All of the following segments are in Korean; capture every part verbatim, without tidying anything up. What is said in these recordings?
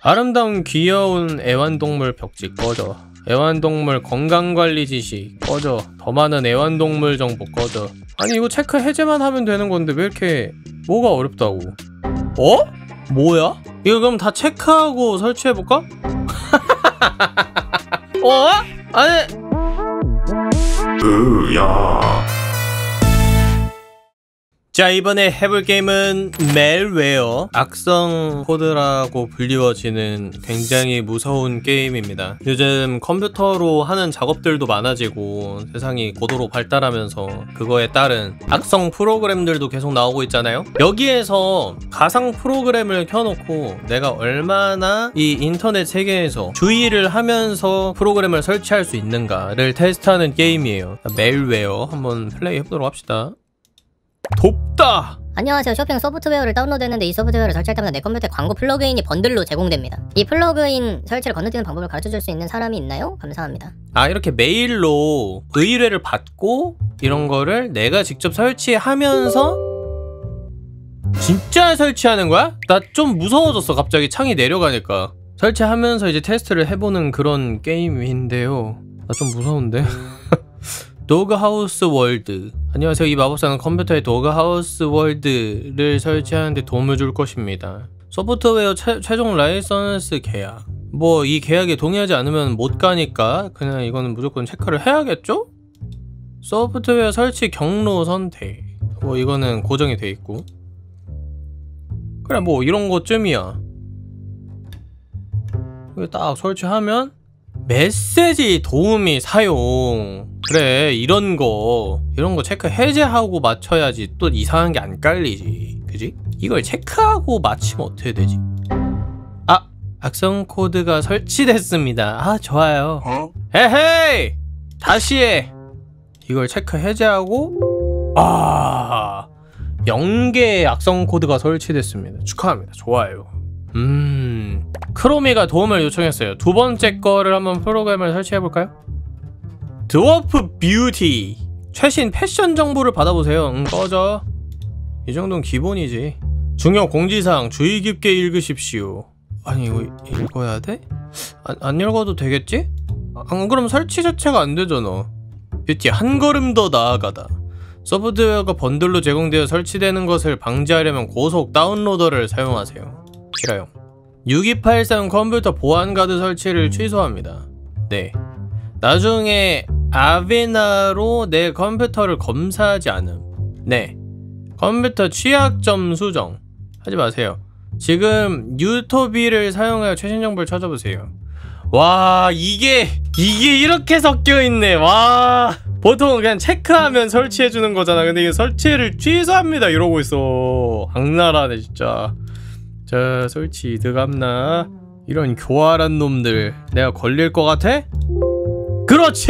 아름다운 귀여운 애완동물 벽지 꺼져. 애완동물 건강관리 지시 꺼져. 더 많은 애완동물 정보 꺼져. 아니 이거 체크 해제만 하면 되는 건데 왜 이렇게 뭐가 어렵다고. 어? 뭐야? 이거 그럼 다 체크하고 설치해볼까? 어? 아니 으야. 자, 이번에 해볼 게임은 멜웨어, 악성 코드라고 불리워지는 굉장히 무서운 게임입니다. 요즘 컴퓨터로 하는 작업들도 많아지고 세상이 고도로 발달하면서 그거에 따른 악성 프로그램들도 계속 나오고 있잖아요. 여기에서 가상 프로그램을 켜놓고 내가 얼마나 이 인터넷 세계에서 주의를 하면서 프로그램을 설치할 수 있는가를 테스트하는 게임이에요. 멜웨어 한번 플레이 해보도록 합시다. 돕다! 안녕하세요. 쇼핑 소프트웨어를 다운로드했는데 이 소프트웨어를 설치할 때마다 내 컴퓨터에 광고 플러그인이 번들로 제공됩니다. 이 플러그인 설치를 건너뛰는 방법을 가르쳐줄 수 있는 사람이 있나요? 감사합니다. 아, 이렇게 메일로 의뢰를 받고 이런 거를 내가 직접 설치하면서 진짜 설치하는 거야? 나 좀 무서워졌어. 갑자기 창이 내려가니까. 설치하면서 이제 테스트를 해보는 그런 게임인데요. 나 좀 무서운데? 도그하우스 월드. 안녕하세요. 이 마법사는 컴퓨터에 도그하우스 월드를 설치하는데 도움을 줄 것입니다. 소프트웨어 최, 최종 라이선스 계약. 뭐 이 계약에 동의하지 않으면 못 가니까 그냥 이거는 무조건 체크를 해야겠죠? 소프트웨어 설치 경로 선택. 뭐 이거는 고정이 돼 있고. 그래 뭐 이런 것쯤이야. 딱 설치하면 메시지 도우미 사용. 그래 이런 거 이런 거 체크 해제하고 맞춰야지 또 이상한 게 안 깔리지. 그지? 이걸 체크하고 맞추면 어떻게 되지? 아! 악성 코드가 설치됐습니다. 아 좋아요. 어? 에헤이! 다시 해! 이걸 체크 해제하고 아 영 개의 악성 코드가 설치됐습니다. 축하합니다. 좋아요. 음... 크로미가 도움을 요청했어요. 두 번째 거를 한번 프로그램을 설치해볼까요? 드워프 뷰티. 최신 패션 정보를 받아보세요. 응, 꺼져. 이 정도는 기본이지. 중요 공지사항 주의 깊게 읽으십시오. 아니 이거 읽어야 돼? 안, 안 읽어도 되겠지? 안 그럼 설치 자체가 안 되잖아. 뷰티 한 걸음 더 나아가다. 소프트웨어가 번들로 제공되어 설치되는 것을 방지하려면 고속 다운로더를 사용하세요. 싫어요. 육이팔삼 컴퓨터 보안가드 설치를 취소합니다. 네. 나중에 아베나로 내 컴퓨터를 검사하지 않음. 네. 컴퓨터 취약점 수정 하지 마세요. 지금 유토비를 사용하여 최신 정보를 찾아보세요. 와 이게 이게 이렇게 섞여있네. 와 보통 그냥 체크하면 설치해주는 거잖아. 근데 이게 설치를 취소합니다 이러고 있어. 악랄하네 진짜. 자 설치 들어갔나? 이런 교활한 놈들 내가 걸릴 것 같아? 그렇지!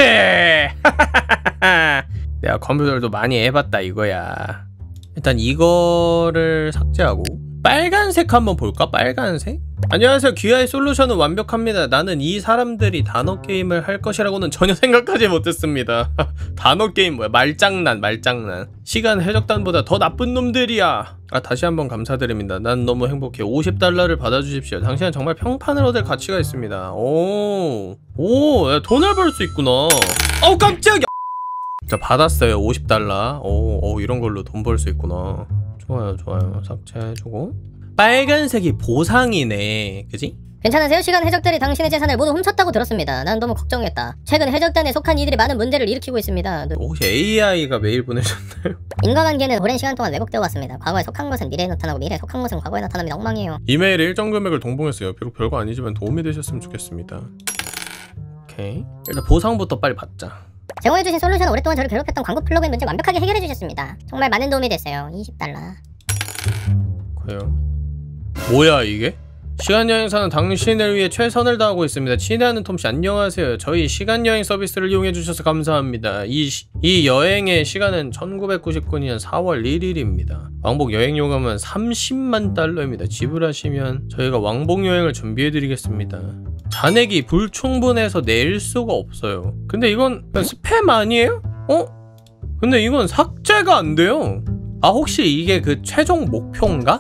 내가 컴퓨터도 많이 해봤다 이거야. 일단 이거를 삭제하고 빨간색 한번 볼까? 빨간색? 안녕하세요. 귀하의 솔루션은 완벽합니다. 나는 이 사람들이 단어게임을 할 것이라고는 전혀 생각하지 못했습니다. 단어게임 뭐야? 말장난 말장난. 시간 해적단보다 더 나쁜 놈들이야. 아 다시 한번 감사드립니다. 난 너무 행복해. 오십 달러를 받아주십시오. 당신은 정말 평판을 얻을 가치가 있습니다. 오, 오, 야, 돈을 벌 수 있구나. 어우 깜짝이야. 자 받았어요. 오십 달러. 오, 오 이런 걸로 돈 벌 수 있구나. 좋아요 좋아요. 삭제해주고 빨간색이 보상이네. 그지? 괜찮으세요? 시간 해적들이 당신의 재산을 모두 훔쳤다고 들었습니다. 난 너무 걱정했다. 최근 해적단에 속한 이들이 많은 문제를 일으키고 있습니다. 혹시 에이아이가 메일 보내셨나요? 인과관계는 오랜 시간 동안 왜곡되어 왔습니다. 과거에 속한 것은 미래에 나타나고 미래에 속한 것은 과거에 나타납니다. 엉망이에요. 이메일에 일정 금액을 동봉했어요. 비록 별거 아니지만 도움이 되셨으면 좋겠습니다. 오케이 일단 보상부터 빨리 받자. 제공해주신 솔루션은 오랫동안 저를 괴롭혔던 광고 플러그인 문제 완벽하게 해결해주셨습니다. 정말 많은 도움이 됐어요. 이십 달러. 그래요. 뭐야 이게? 시간여행사는 당신을 위해 최선을 다하고 있습니다. 친애하는 톰씨 안녕하세요. 저희 시간여행 서비스를 이용해주셔서 감사합니다. 이, 시, 이 여행의 시간은 천구백구십구 년 사월 일일입니다. 왕복 여행 요금은 삼십만 달러입니다. 지불하시면 저희가 왕복 여행을 준비해드리겠습니다. 잔액이 불충분해서 낼 수가 없어요. 근데 이건 그냥 스팸 아니에요? 어? 근데 이건 삭제가 안 돼요. 아 혹시 이게 그 최종 목표인가?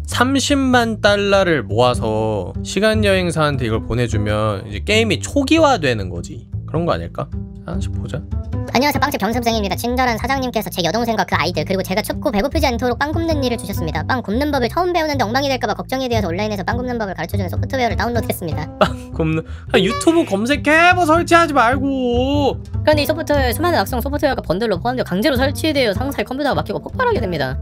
삼십만 달러를 모아서 시간여행사한테 이걸 보내주면 이제 게임이 초기화되는 거지. 그런 거 아닐까? 하나씩 보자. 안녕하세요, 빵집 병습생입니다. 친절한 사장님께서 제 여동생과 그 아이들 그리고 제가 춥고 배고프지 않도록 빵 굽는 일을 주셨습니다. 빵 굽는 법을 처음 배우는데 엉망이 될까봐 걱정이 되어서 온라인에서 빵 굽는 법을 가르쳐주는 소프트웨어를 다운로드했습니다. 빵 굽는... 아, 유튜브 검색해! 뭐 설치하지 말고! 그런데 이 소프트웨어에 수많은 악성 소프트웨어가 번들로 포함되어 강제로 설치되어 상사의 컴퓨터가 막히고 폭발하게 됩니다.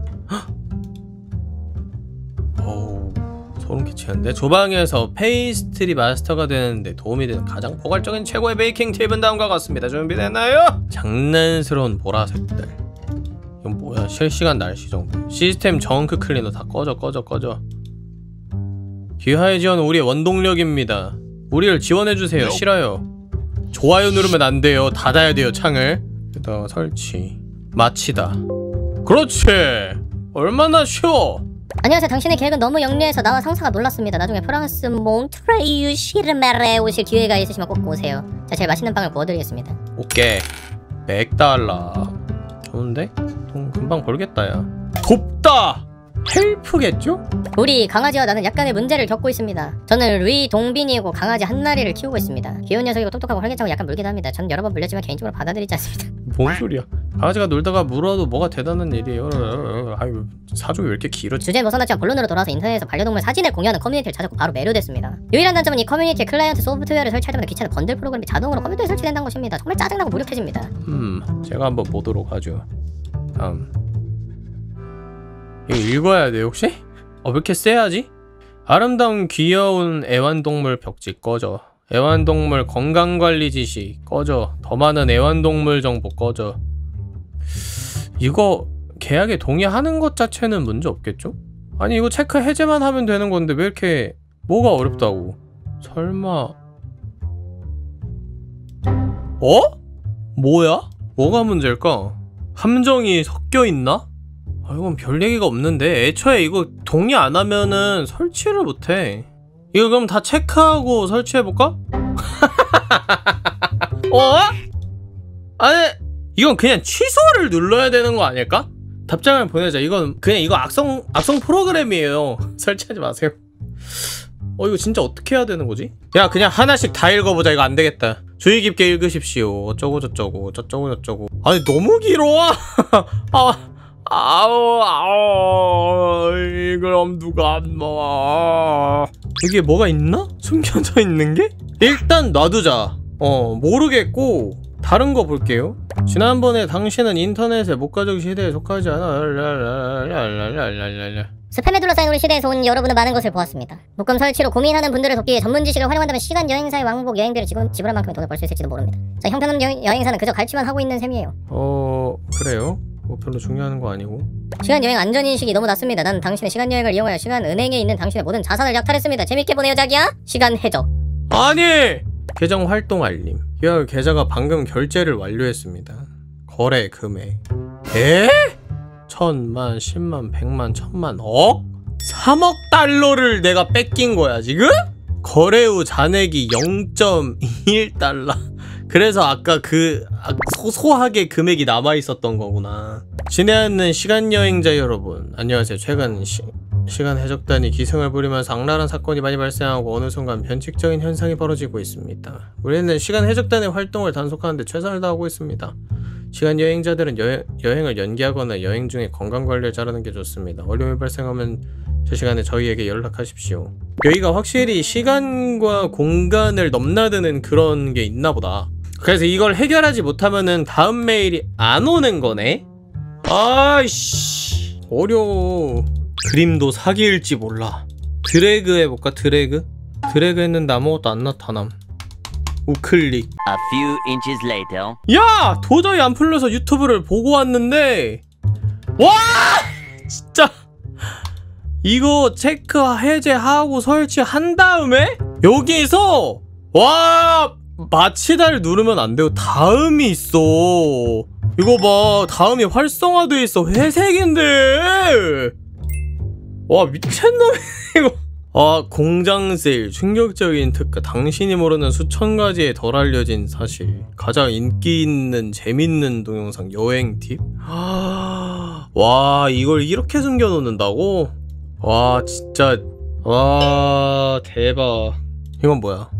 어우, 소름 끼치는데? 조방에서 페이스트리 마스터가 되는데 도움이 되는 가장 포괄적인 최고의 베이킹 팁은 다음과 같습니다. 준비됐나요? 장난스러운 보라색들. 이건 뭐야? 실시간 날씨 정보. 시스템 정크 클리너 다 꺼져 꺼져 꺼져. 귀하의 지원 우리의 원동력입니다. 우리를 지원해주세요. 싫어요. 좋아요 누르면 안 돼요. 닫아야 돼요, 창을. 여기다가 설치. 마치다. 그렇지! 얼마나 쉬워! 안녕하세요. 당신의 계획은 너무 영리해서 나와 상사가 놀랐습니다. 나중에 프랑스 몽트레유 시르메레 오실 기회가 있으시면 꼭 오세요. 자, 제일 맛있는 빵을 구워드리겠습니다. 오케이. 백 달러. 좋은데? 돈 금방 벌겠다, 야. 돕다! 헬프겠죠? 우리 강아지와 나는 약간의 문제를 겪고 있습니다. 저는 루이 동빈이고 강아지 한나리를 키우고 있습니다. 귀여운 녀석이고 똑똑하고 활기차고 약간 물기도 합니다. 저는 여러 번 물렸지만 개인적으로 받아들이지 않습니다. 뭔 소리야? 강아지가 놀다가 물어도 뭐가 대단한 일이에요. 아유, 사족이 왜 이렇게 길어? 주제는 벗어났지만 본론으로 돌아와서 인터넷에서 반려동물 사진을 공유하는 커뮤니티를 찾았고 바로 매료됐습니다. 유일한 단점은 이 커뮤니티에 클라이언트 소프트웨어를 설치할 때마다 귀찮은 번들 프로그램이 자동으로 컴퓨터에 설치된다는 것입니다. 정말 짜증나고 무력해집니다. 음, 제가 한번 보도록 하죠. 다음. 이거 읽어야 돼 혹시? 어, 왜 이렇게 세야지? 아름다운 귀여운 애완동물 벽지 꺼져. 애완동물 건강관리 지시 꺼져. 더 많은 애완동물 정보 꺼져. 이거 계약에 동의하는 것 자체는 문제 없겠죠? 아니 이거 체크 해제만 하면 되는 건데 왜 이렇게 뭐가 어렵다고? 설마... 어? 뭐야? 뭐가 문제일까? 함정이 섞여있나? 아, 이건 별 얘기가 없는데 애초에 이거 동의 안 하면은 설치를 못해. 이거 그럼 다 체크하고 설치해볼까? 어? 아니 이건 그냥 취소를 눌러야 되는 거 아닐까? 답장을 보내자. 이건 그냥 이거 악성 악성 프로그램이에요. 설치하지 마세요. 어 이거 진짜 어떻게 해야 되는 거지? 야 그냥 하나씩 다 읽어보자. 이거 안 되겠다. 주의 깊게 읽으십시오. 어쩌고 저쩌고 저쩌고 저쩌고. 아니 너무 길어. 아 아우 아우 그럼 누가 안 놔. 이게 뭐가 있나? 숨겨져 있는 게? 일단 놔두자. 어 모르겠고 다른 거 볼게요. 지난번에 당신은 인터넷의 목가적 시대에 속하지 않아. 스팸에 둘러싸인 우리 시대에서 온 여러분은 많은 것을 보았습니다. 묶음 설치로 고민하는 분들을 돕기 위해 전문 지식을 활용한다면 시간 여행사의 왕복 여행비를 지금 지불한 만큼의 돈을 벌 수 있을지도 모릅니다. 자, 형편없는 여행, 여행사는 그저 갈취만 하고 있는 셈이에요. 어 그래요? 뭐 별로 중요한 거 아니고. 시간 여행 안전 인식이 너무 낮습니다. 난 당신의 시간 여행을 이용하여 시간 은행에 있는 당신의 모든 자산을 약탈했습니다. 재밌게 보내요 자기야. 시간 해적. 아니! 계정 활동 알림. 야 계좌가 방금 결제를 완료했습니다. 거래 금액. 에? 천만, 십만, 백만, 천만, 억? 삼억 달러를 내가 뺏긴 거야 지금? 거래 후 잔액이 영 점 이일 달러. 그래서 아까 그 소소하게 금액이 남아있었던 거구나. 친애하는 시간여행자 여러분 안녕하세요. 최근 시, 시간 해적단이 기승을 부리면서 악랄한 사건이 많이 발생하고 어느 순간 변칙적인 현상이 벌어지고 있습니다. 우리는 시간 해적단의 활동을 단속하는데 최선을 다하고 있습니다. 시간 여행자들은 여행, 여행을 연기하거나 여행 중에 건강관리를 잘하는 게 좋습니다. 어려움이 발생하면 저 시간에 저희에게 연락하십시오. 여기가 확실히 시간과 공간을 넘나드는 그런 게 있나 보다. 그래서 이걸 해결하지 못하면은 다음 메일이 안 오는 거네? 아이씨 어려워. 그림도 사기일지 몰라. 드래그 해볼까? 드래그? 드래그 했는데 아무것도 안 나타남. 우클릭. A few inches later. 야! 도저히 안 풀려서 유튜브를 보고 왔는데 와! 진짜 이거 체크 해제하고 설치한 다음에 여기서 와! 마치다를 누르면 안 돼요. 다음이 있어. 이거 봐. 다음이 활성화돼 있어. 회색인데. 와 미친놈이 이거. 아 공장 세일 충격적인 특가. 당신이 모르는 수천 가지의 덜 알려진 사실. 가장 인기 있는 재밌는 동영상 여행 팁. 와 이걸 이렇게 숨겨놓는다고? 와 진짜 와 대박. 이건 뭐야?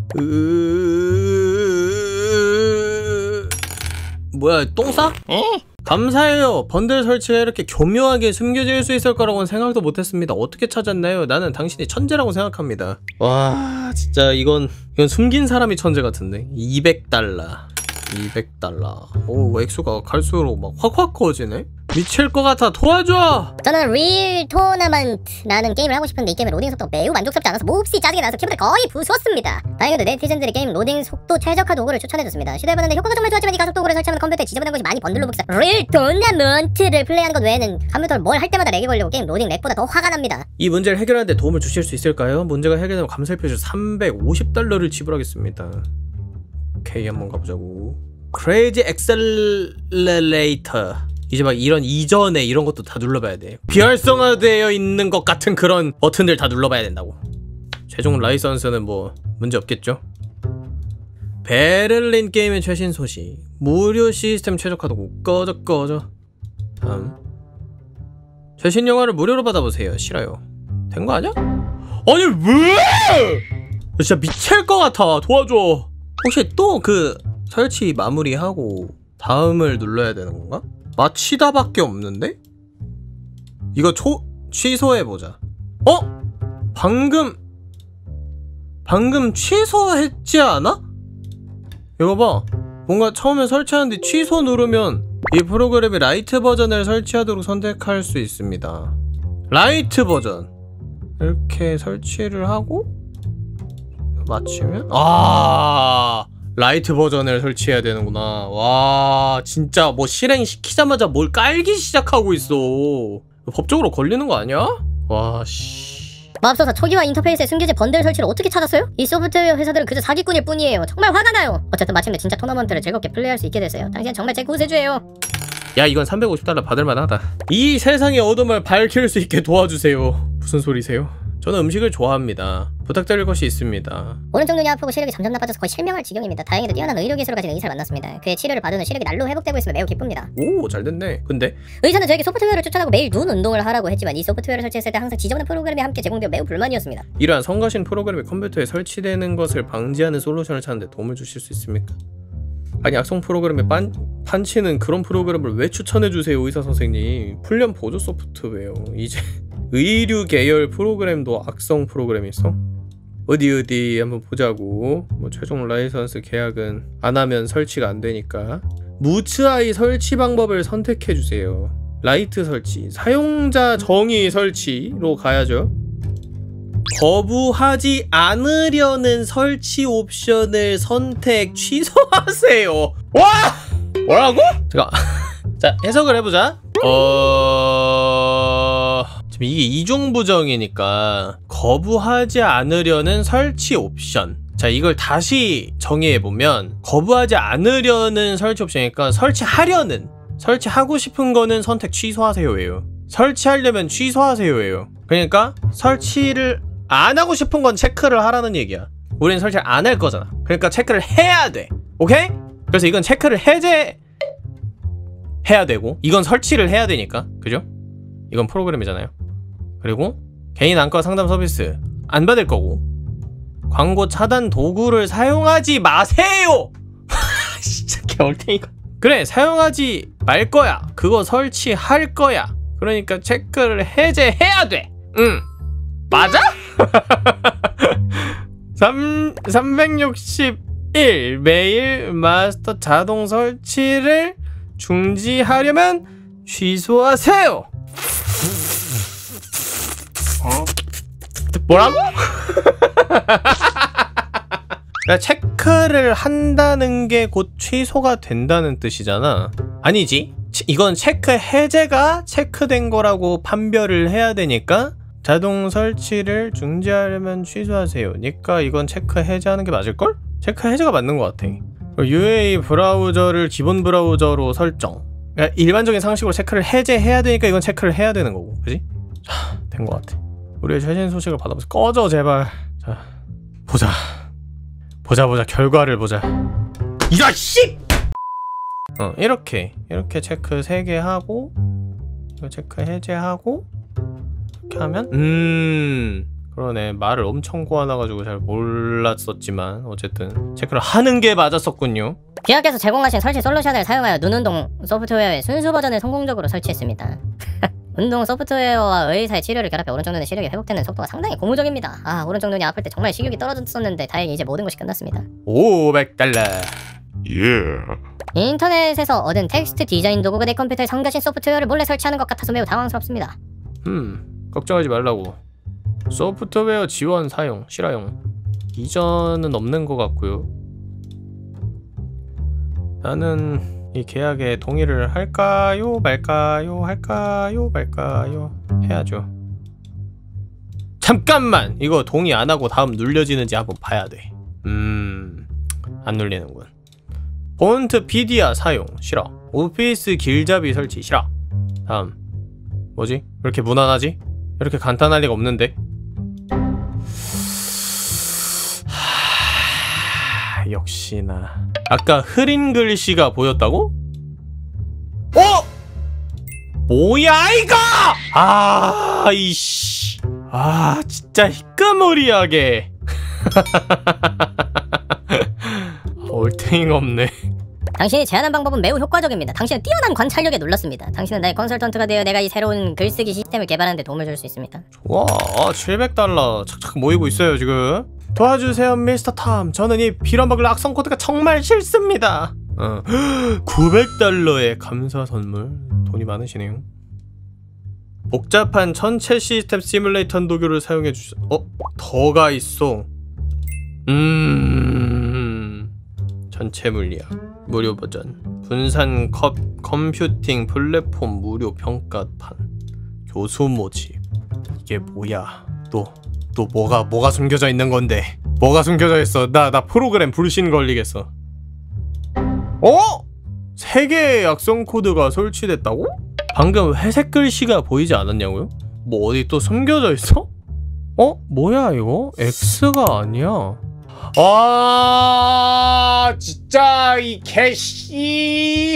으... 뭐야 똥 싸? 어? 감사해요. 번들 설치가 이렇게 교묘하게 숨겨질 수 있을 거라고는 생각도 못했습니다. 어떻게 찾았나요? 나는 당신이 천재라고 생각합니다. 와 진짜 이건 이건 숨긴 사람이 천재 같은데. 이백 달러 이백 달러 오 액수가 갈수록 막 확확 커지네? 미칠 것 같아. 도와줘! 저는 릴 토너먼트라는 게임을 하고 싶은데 이 게임의 로딩 속도가 매우 만족스럽지 않아서 몹시 짜증이 나서 키보드 거의 부수었습니다. 다행히도 네티즌들이 게임 로딩 속도 최적화 도구를 추천해줬습니다. 시도해봤는데 효과가 정말 좋았지만 이 가속 도구를 설치하면 컴퓨터에 지저분한 것이 많이 번들로 복사. 릴 토너먼트를 플레이하는 것 외에는 컴퓨터를 뭘 할 때마다 렉이 걸리고 게임 로딩 렉보다 더 화가 납니다. 이 문제를 해결하는 데 도움을 주실 수 있을까요? 문제가 해결되면 감사의 표시 삼백오십 달러를 지불하겠습니다. 오케이 한번 가보자고. 크레이지 엑셀레이터. 이제 막 이런 이전에 이런 것도 다 눌러봐야 돼. 비활성화되어 있는 것 같은 그런 버튼들 다 눌러봐야 된다고. 최종 라이선스는 뭐 문제 없겠죠? 베를린 게임의 최신 소식. 무료 시스템 최적화 도구. 꺼져 꺼져. 다음. 최신 영화를 무료로 받아보세요. 싫어요. 된 거 아니야? 아니 왜? 진짜 미칠 것 같아. 도와줘. 혹시 또 그 설치 마무리하고 다음을 눌러야 되는 건가? 마치다 밖에 없는데? 이거 초, 취소해보자. 어? 방금 방금 취소했지 않아? 이거 봐. 뭔가 처음에 설치하는데 취소 누르면 이 프로그램이 라이트 버전을 설치하도록 선택할 수 있습니다. 라이트 버전 이렇게 설치를 하고 마치면 아 라이트 버전을 설치해야 되는구나. 와 진짜 뭐 실행시키자마자 뭘 깔기 시작하고 있어. 법적으로 걸리는 거 아니야? 와 씨. 맙소사 초기화 인터페이스에 숨겨진 번들 설치를 어떻게 찾았어요? 이 소프트웨어 회사들은 그저 사기꾼일 뿐이에요. 정말 화가 나요. 어쨌든 마침내 진짜 토너먼트를 즐겁게 플레이할 수 있게 됐어요. 당신은 정말 제 구세주예요. 야 이건 삼백오십 달러 받을만하다. 이 세상의 어둠을 밝힐 수 있게 도와주세요. 무슨 소리세요? 저는 음식을 좋아합니다. 부탁드릴 것이 있습니다. 오른쪽 눈이 아프고 시력이 점점 나빠져서 거의 실명할 지경입니다. 다행히도 뛰어난 의료기술을 가진 의사를 만났습니다. 그의 치료를 받은 후 시력이 날로 회복되고 있으며 매우 기쁩니다. 오 잘됐네. 근데 의사는 저에게 소프트웨어를 추천하고 매일 눈 운동을 하라고 했지만 이 소프트웨어를 설치했을 때 항상 지저분한 프로그램이 함께 제공되어 매우 불만이었습니다. 이러한 성가신 프로그램이 컴퓨터에 설치되는 것을 방지하는 솔루션을 찾는 데 도움을 주실 수 있습니까? 아니 악성 프로그램에 빤, 판치는 그런 프로그램을 왜 추천해주세요 의사 선생님. 훈련 보조 소프트웨어. 이제 의류 계열 프로그램도 악성 프로그램이 있어? 어디 어디 한번 보자고. 뭐 최종 라이선스 계약은 안하면 설치가 안되니까 무츠아이 설치 방법을 선택해주세요. 라이트 설치, 사용자 정의 설치로 가야죠. 거부하지 않으려는 설치 옵션을 선택 취소하세요. 와! 뭐라고? 잠깐. 자 해석을 해보자. 어... 지금 이게 이중 부정이니까 거부하지 않으려는 설치 옵션. 자 이걸 다시 정의해보면 거부하지 않으려는 설치 옵션이니까 설치하려는, 설치하고 싶은 거는 선택 취소하세요예요. 설치하려면 취소하세요예요. 그러니까 설치를 안 하고 싶은 건 체크를 하라는 얘기야. 우린 설치를 안 할 거잖아. 그러니까 체크를 해야 돼. 오케이? 그래서 이건 체크를 해제 해야 되고 이건 설치를 해야 되니까. 그죠? 이건 프로그램이잖아요. 그리고 개인 안과 상담 서비스 안 받을 거고 광고 차단 도구를 사용하지 마세요. 진짜 개얼탱이가. 그래 사용하지 말 거야. 그거 설치할 거야. 그러니까 체크를 해제해야 돼. 응 맞아? 삼, 삼백육십일 매일 마스터 자동 설치를 중지하려면 취소하세요. 어? 뭐라고? 체크를 한다는 게 곧 취소가 된다는 뜻이잖아. 아니지. 이건 체크 해제가 체크된 거라고 판별을 해야 되니까 자동 설치를 중지하려면 취소하세요. 니까 이건 체크 해제하는 게 맞을걸? 체크 해제가 맞는 것 같아. 유에이 브라우저를 기본 브라우저로 설정. 그러니까 일반적인 상식으로 체크를 해제해야 되니까 이건 체크를 해야 되는 거고. 그지? 자, 된 것 같아. 우리의 최신 소식을 받아보자. 꺼져 제발. 자, 보자. 보자 보자 결과를 보자. 이런 씨! 어 이렇게 이렇게 체크 세 개 하고 이거 체크 해제하고 이렇게 하면 음 그러네. 말을 엄청 꼬아놔가지고 잘 몰랐었지만 어쨌든 체크를 하는 게 맞았었군요. 기업께서 제공하신 설치 솔루션을 사용하여 눈운동 소프트웨어의 순수 버전을 성공적으로 설치했습니다. 운동 소프트웨어와 의사의 치료를 결합해 오른쪽 눈의 시력이 회복되는 속도가 상당히 고무적입니다. 아, 오른쪽 눈이 아플 때 정말 식욕이 떨어졌었는데 다행히 이제 모든 것이 끝났습니다. 오백 달러. Yeah. 인터넷에서 얻은 텍스트 디자인 도구가 내 컴퓨터에 성겨진 소프트웨어를 몰래 설치하는 것 같아서 매우 당황스럽습니다. 음 걱정하지 말라고. 소프트웨어 지원 사용 실화용 이전은 없는 것 같고요. 나는 이 계약에 동의를 할까요 말까요 할까요 말까요 해야죠. 잠깐만 이거 동의 안 하고 다음 눌려지는지 한번 봐야 돼. 음 안 눌리는군. 폰트 피디아 사용 싫어. 오피스 길잡이 설치 싫어. 다음 뭐지? 왜 이렇게 무난하지? 이렇게 간단할 리가 없는데. 하... 역시나 아까 흐린 글씨가 보였다고? 어? 뭐야 이거! 아 이씨 아 진짜 희끄무리하게 얼탱이가 없네. 당신이 제안한 방법은 매우 효과적입니다. 당신은 뛰어난 관찰력에 놀랐습니다. 당신은 나의 컨설턴트가 되어 내가 이 새로운 글쓰기 시스템을 개발하는 데 도움을 줄 수 있습니다. 좋아. 칠백 달러 착착 모이고 있어요 지금. 도와주세요 미스터 탐. 저는 이 빌어먹을 악성 코드가 정말 싫습니다. 어. 구백 달러의 감사 선물. 돈이 많으시네요. 복잡한 전체 시스템 시뮬레이터 도구를 사용해 주셔. 어? 더가 있어. 음... 전체 물리학 무료 버전 분산 컵 컴퓨팅 플랫폼 무료 평가판 교수 모집. 이게 뭐야? 또 또 뭐가 뭐가 숨겨져 있는 건데? 뭐가 숨겨져 있어? 나 나 프로그램 불신 걸리겠어. 어? 세 개의 악성 코드가 설치됐다고? 방금 회색 글씨가 보이지 않았냐고요? 뭐 어디 또 숨겨져 있어? 어? 뭐야 이거? X가 아니야. 아 진짜 이 개씨.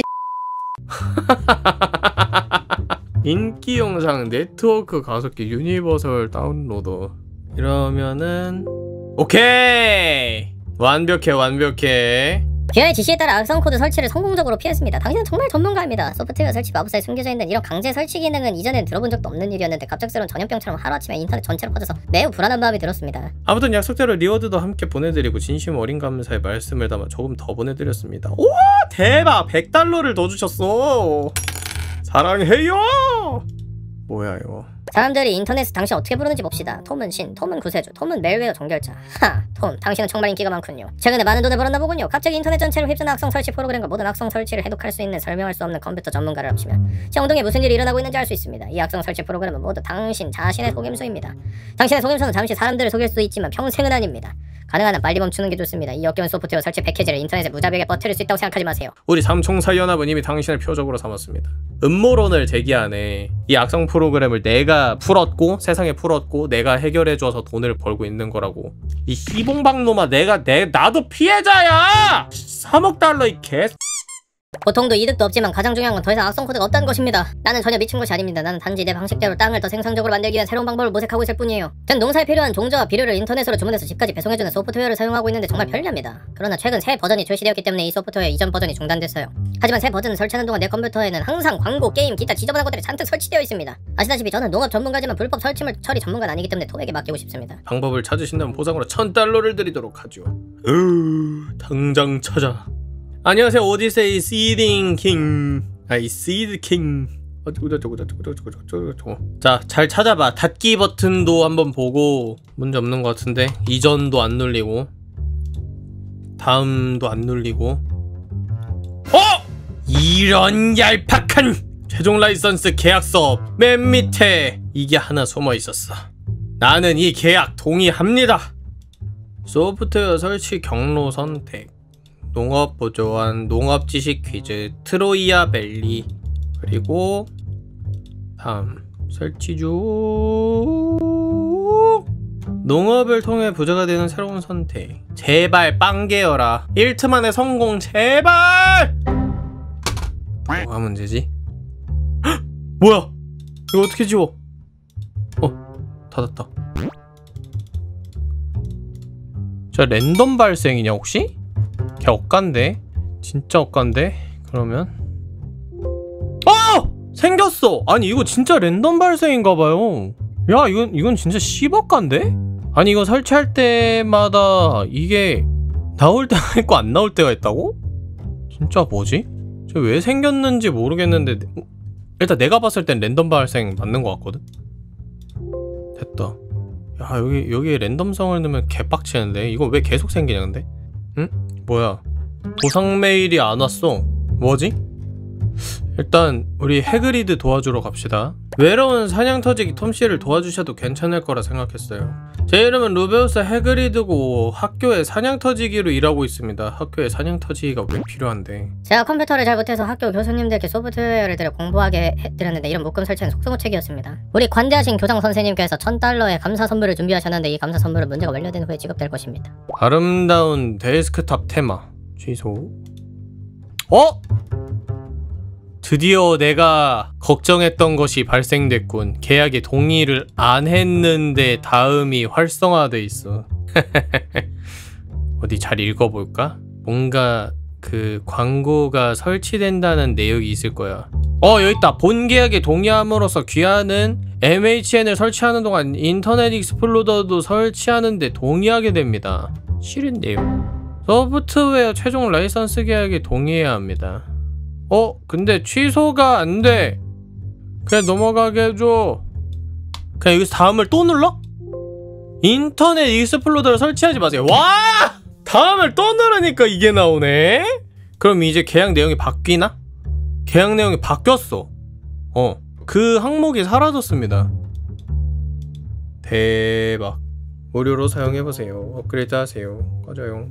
인기 영상 네트워크 가속기 유니버설 다운로드. 이러면은 오케이 완벽해 완벽해. 기아의 지시에 따라 악성 코드 설치를 성공적으로 피했습니다. 당신은 정말 전문가입니다. 소프트웨어 설치 마법사에 숨겨져 있는 이런 강제 설치 기능은 이전엔 들어본 적도 없는 일이었는데 갑작스러운 전염병처럼 하루아침에 인터넷 전체로 퍼져서 매우 불안한 마음이 들었습니다. 아무튼 약속대로 리워드도 함께 보내드리고 진심 어린 감사의 말씀을 담아 조금 더 보내드렸습니다. 우와 대박. 백 달러를 더 주셨어. 사랑해요. 뭐야 이거. 사람들이 인터넷에서 당신 어떻게 부르는지 봅시다. 톰은 신, 톰은 구세주, 톰은 멜웨어 종결자. 하, 톰, 당신은 정말 인기가 많군요. 최근에 많은 돈을 벌었나 보군요. 갑자기 인터넷 전체를 휩쓰는 악성 설치 프로그램과 모든 악성 설치를 해독할 수 있는 설명할 수 없는 컴퓨터 전문가를 합치면 제 엉덩이에 무슨 일이 일어나고 있는지 알 수 있습니다. 이 악성 설치 프로그램은 모두 당신 자신의 속임수입니다. 당신의 속임수는 잠시 사람들을 속일 수도 있지만 평생은 아닙니다. 가능한 한 빨리 멈추는 게 좋습니다. 이 역겨운 소프트웨어 설치 패키지를 인터넷에 무자비하게 퍼뜨릴 수 있다고 생각하지 마세요. 우리 삼총사연합은 이미 당신을 표적으로 삼았습니다. 음모론을 제기하네. 이 악성 프로그램을 내가 풀었고 세상에 풀었고 내가 해결해줘서 돈을 벌고 있는 거라고. 이 희봉박놈아 내가 내 나도 피해자야. 삼억 달러 이 개. 보통도 이득도 없지만 가장 중요한 건 더 이상 악성 코드가 없다는 것입니다. 나는 전혀 미친 것이 아닙니다. 나는 단지 내 방식대로 땅을 더 생산적으로 만들기 위한 새로운 방법을 모색하고 있을 뿐이에요. 전 농사에 필요한 종자와 비료를 인터넷으로 주문해서 집까지 배송해주는 소프트웨어를 사용하고 있는데 정말 편리합니다. 그러나 최근 새 버전이 출시되었기 때문에 이 소프트웨어 이전 버전이 중단됐어요. 하지만 새 버전을 설치하는 동안 내 컴퓨터에는 항상 광고, 게임, 기타 지저분한 것들이 잔뜩 설치되어 있습니다. 아시다시피 저는 농업 전문가지만 불법 설치물 처리 전문가는 아니기 때문에 톰에게 맡기고 싶습니다. 방법을 찾으신다면 보상으로 천 달러를 드리도록 하죠. 으, 당장 찾아. 안녕하세요 오디세이 시딩 킹. 아이 시드 킹. 자, 잘 찾아봐. 닫기 버튼도 한번 보고 문제 없는 것 같은데 이전도 안 눌리고 다음도 안 눌리고. 어! 이런 얄팍한 최종 라이선스 계약서 맨 밑에 이게 하나 숨어 있었어. 나는 이 계약 동의합니다. 소프트웨어 설치 경로 선택, 농업 보조원, 농업 지식 퀴즈, 트로이아 밸리, 그리고 다음 설치 중. 농업을 통해 부자가 되는 새로운 선택. 제발 빵개여라. 일 트 만에 성공 제발. 뭐가 문제지? 헉! 뭐야 이거 어떻게 지워? 어 닫았다. 저 랜덤 발생이냐 혹시? 걔 억간데? 진짜 억간데? 그러면 어! 생겼어! 아니 이거 진짜 랜덤 발생인가봐요. 야 이건 이건 진짜 씹억간데? 아니 이거 설치할 때마다 이게 나올 때가 있고 안 나올 때가 있다고? 진짜 뭐지? 저 왜 생겼는지 모르겠는데 일단 내가 봤을 땐 랜덤 발생 맞는 것 같거든? 됐다. 야 여기 여기에 랜덤성을 넣으면 개빡치는데? 이거 왜 계속 생기냐 근데? 응? 뭐야 보상 메일이 안 왔어. 뭐지? 일단 우리 해그리드 도와주러 갑시다. 외로운 사냥터지기 톰씨를 도와주셔도 괜찮을 거라 생각했어요. 제 이름은 루베우스 해그리드고 학교에 사냥터지기로 일하고 있습니다. 학교에 사냥터지기가 왜 필요한데? 제가 컴퓨터를 잘 못해서 학교 교수님들께 소프트웨어를 들여 공부하게 해드렸는데 이런 묶음 설치는 속수무책이었습니다. 우리 관대하신 교장 선생님께서 천 달러의 감사 선물을 준비하셨는데 이 감사 선물은 문제가 완료된 후에 지급될 것입니다. 아름다운 데스크탑 테마 취소. 어? 드디어 내가 걱정했던 것이 발생됐군. 계약에 동의를 안 했는데 다음이 활성화돼 있어. 어디 잘 읽어볼까? 뭔가 그 광고가 설치된다는 내용이 있을 거야. 어 여기 있다. 본 계약에 동의함으로써 귀하는 엠에이치엔을 설치하는 동안 인터넷 익스플로더도 설치하는데 동의하게 됩니다. 싫은데요. 소프트웨어 최종 라이선스 계약에 동의해야 합니다. 어? 근데 취소가 안 돼. 그냥 넘어가게 해줘. 그냥 여기서 다음을 또 눌러? 인터넷 익스플로더를 설치하지 마세요. 와! 다음을 또 누르니까 이게 나오네? 그럼 이제 계약 내용이 바뀌나? 계약 내용이 바뀌었어. 어. 그 항목이 사라졌습니다. 대박. 무료로 사용해보세요. 업그레이드 하세요. 꺼져요.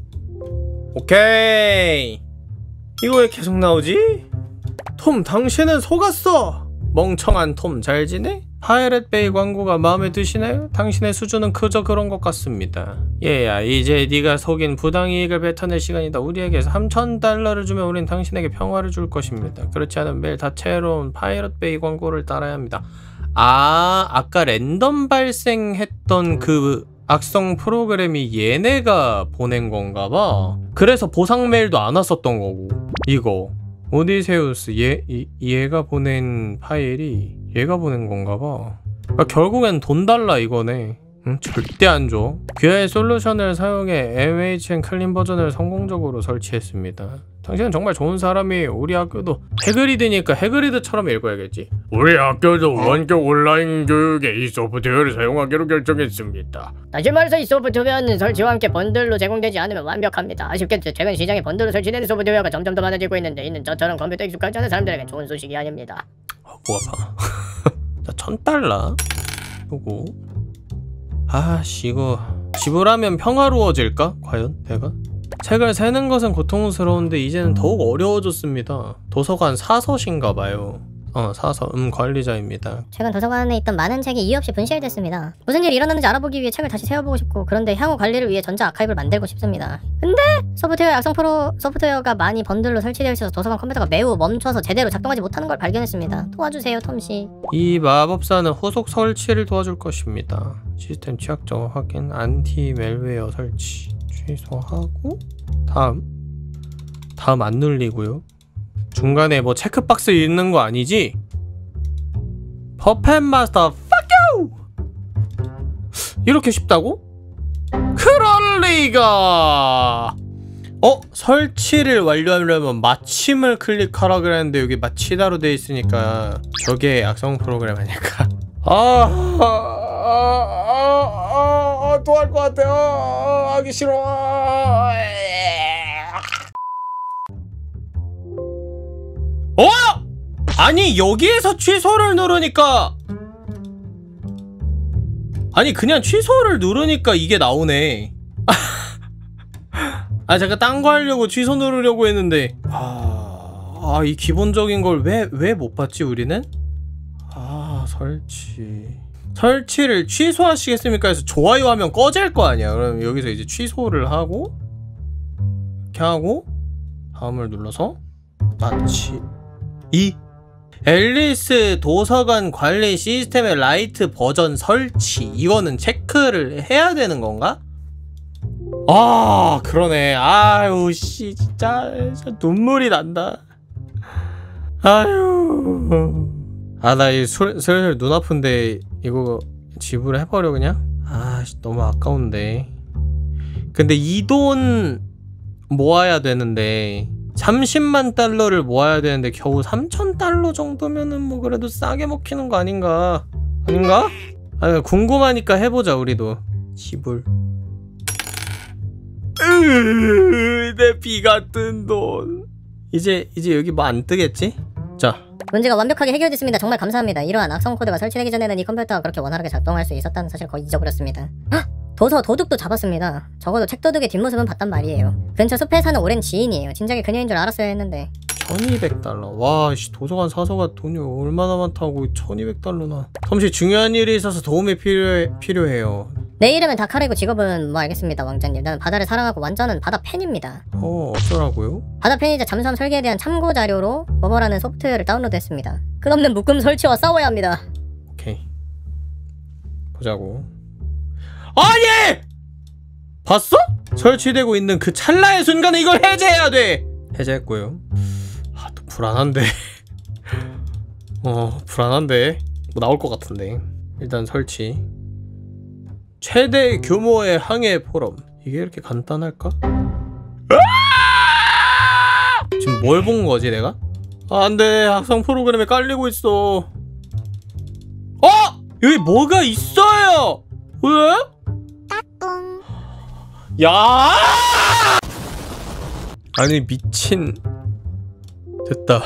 오케이. 이거 왜 계속 나오지? 톰 당신은 속았어! 멍청한 톰 잘 지내? 파이럿 베이 광고가 마음에 드시나요? 당신의 수준은 그저 그런 것 같습니다. 얘야 이제 네가 속인 부당이익을 뱉어낼 시간이다. 우리에게 삼천 달러를 주면 우린 당신에게 평화를 줄 것입니다. 그렇지 않으면 매일 다채로운 파이럿 베이 광고를 따라야 합니다. 아 아까 랜덤 발생했던 그 악성 프로그램이 얘네가 보낸 건가봐. 그래서 보상 메일도 안 왔었던 거고. 이거 오디세우스 얘, 이, 얘가 보낸 파일이 얘가 보낸 건가봐. 그러니까 결국엔 돈 달라 이거네. 응? 절대 안 줘. 귀하의 솔루션을 사용해 엠에이치엔 클린 버전을 성공적으로 설치했습니다. 당신은 정말 좋은 사람이에요. 우리 학교도 해그리드니까 해그리드처럼 읽어야겠지. 우리 학교도 원격 온라인 교육에 이 소프트웨어를 사용하기로 결정했습니다. 다시 말해서 이 소프트웨어는 설치와 함께 번들로 제공되지 않으면 완벽합니다. 아쉽게도 최근 시장에 번들로 설치되는 소프트웨어가 점점 더 많아지고 있는데 이는 저처럼 컴퓨터 익숙하지 않은 사람들에게 좋은 소식이 아닙니다. 어, 목 아파. 나 천 달러? 보고 아씨 이거 지불하면 평화로워질까? 과연 내가? 책을 세는 것은 고통스러운데 이제는 더욱 어려워졌습니다. 도서관 사서신가봐요. 어 사서 음 관리자입니다. 최근 도서관에 있던 많은 책이 이유 없이 분실됐습니다. 무슨 일이 일어났는지 알아보기 위해 책을 다시 세워보고 싶고 그런데 향후 관리를 위해 전자 아카이브를 만들고 싶습니다. 근데 소프트웨어 악성 프로 소프트웨어가 많이 번들로 설치되어 있어서 도서관 컴퓨터가 매우 멈춰서 제대로 작동하지 못하는 걸 발견했습니다. 도와주세요 톰씨. 이 마법사는 후속 설치를 도와줄 것입니다. 시스템 취약점 확인, 안티 멜웨어 설치 취소하고 다음 다음 안 눌리고요. 중간에 뭐 체크박스 있는 거 아니지? 퍼펫 마스터 fuck you! 이렇게 쉽다고? 그럴 리가! 어? 설치를 완료하려면 마침을 클릭하라 그랬는데 여기 마치다로 돼 있으니까 저게 악성 프로그램 아닐까? 아, 아, 아, 아, 아, 또 할 것 같아. 아, 하기 싫어. 아, 어? 아니 여기에서 취소를 누르니까 아니 그냥 취소를 누르니까 이게 나오네. 아 잠깐 딴 거 하려고 취소 누르려고 했는데 아, 아 이 기본적인 걸 왜 왜 못 봤지 우리는? 아 설치 설치를 취소하시겠습니까 해서 좋아요 하면 꺼질 거 아니야. 그럼 여기서 이제 취소를 하고 이렇게 하고 다음을 눌러서 마치 이 앨리스 도서관 관리 시스템의 라이트 버전 설치, 이거는 체크를 해야 되는 건가? 아 그러네. 아유 씨 진짜, 진짜 눈물이 난다. 아유 아 나 이 슬슬 눈 아픈데 이거 지불해버려 그냥? 아 너무 아까운데. 근데 이 돈 모아야 되는데 삼십만 달러를 모아야 되는데 겨우 삼천 달러 정도면은 뭐 그래도 싸게 먹히는 거 아닌가? 아닌가? 아니 궁금하니까 해보자 우리도. 지불. 으으으, 내 피 같은 돈. 이제 이제 여기 뭐 안 뜨겠지? 자. 문제가 완벽하게 해결됐습니다. 정말 감사합니다. 이러한 악성 코드가 설치되기 전에는 이 컴퓨터가 그렇게 원활하게 작동할 수 있었다는 사실 거의 잊어버렸습니다. 헉! 도서 도둑도 잡았습니다. 적어도 책 도둑의 뒷모습은 봤단 말이에요. 근처 숲에 사는 오랜 지인이에요. 진작에 그녀인 줄 알았어야 했는데. 천이백 달러. 와, 씨, 도서관 사서가 돈이 얼마나 많다고 천이백 달러나. 잠시 중요한 일이 있어서 도움이 필요해, 필요해요. 내 이름은 다카레고 직업은 뭐 알겠습니다, 왕자님. 나는 바다를 사랑하고 완전한 바다 팬입니다. 어, 어쩌라고요? 바다 팬이자 잠수함 설계에 대한 참고 자료로 뭐뭐라는 소프트웨어를 다운로드했습니다. 끝없는 묶음 설치와 싸워야 합니다. 오케이. 보자고. 아니! 봤어? 설치되고 있는 그 찰나의 순간에 이걸 해제해야 돼! 해제했고요. 아, 또 불안한데. 어, 불안한데. 뭐 나올 것 같은데. 일단 설치. 최대 규모의 항해 포럼. 이게 이렇게 간단할까? 지금 뭘 본 거지, 내가? 아, 안 돼. 학성 프로그램에 깔리고 있어. 어! 여기 뭐가 있어요! 왜? 야! 아니 미친. 됐다.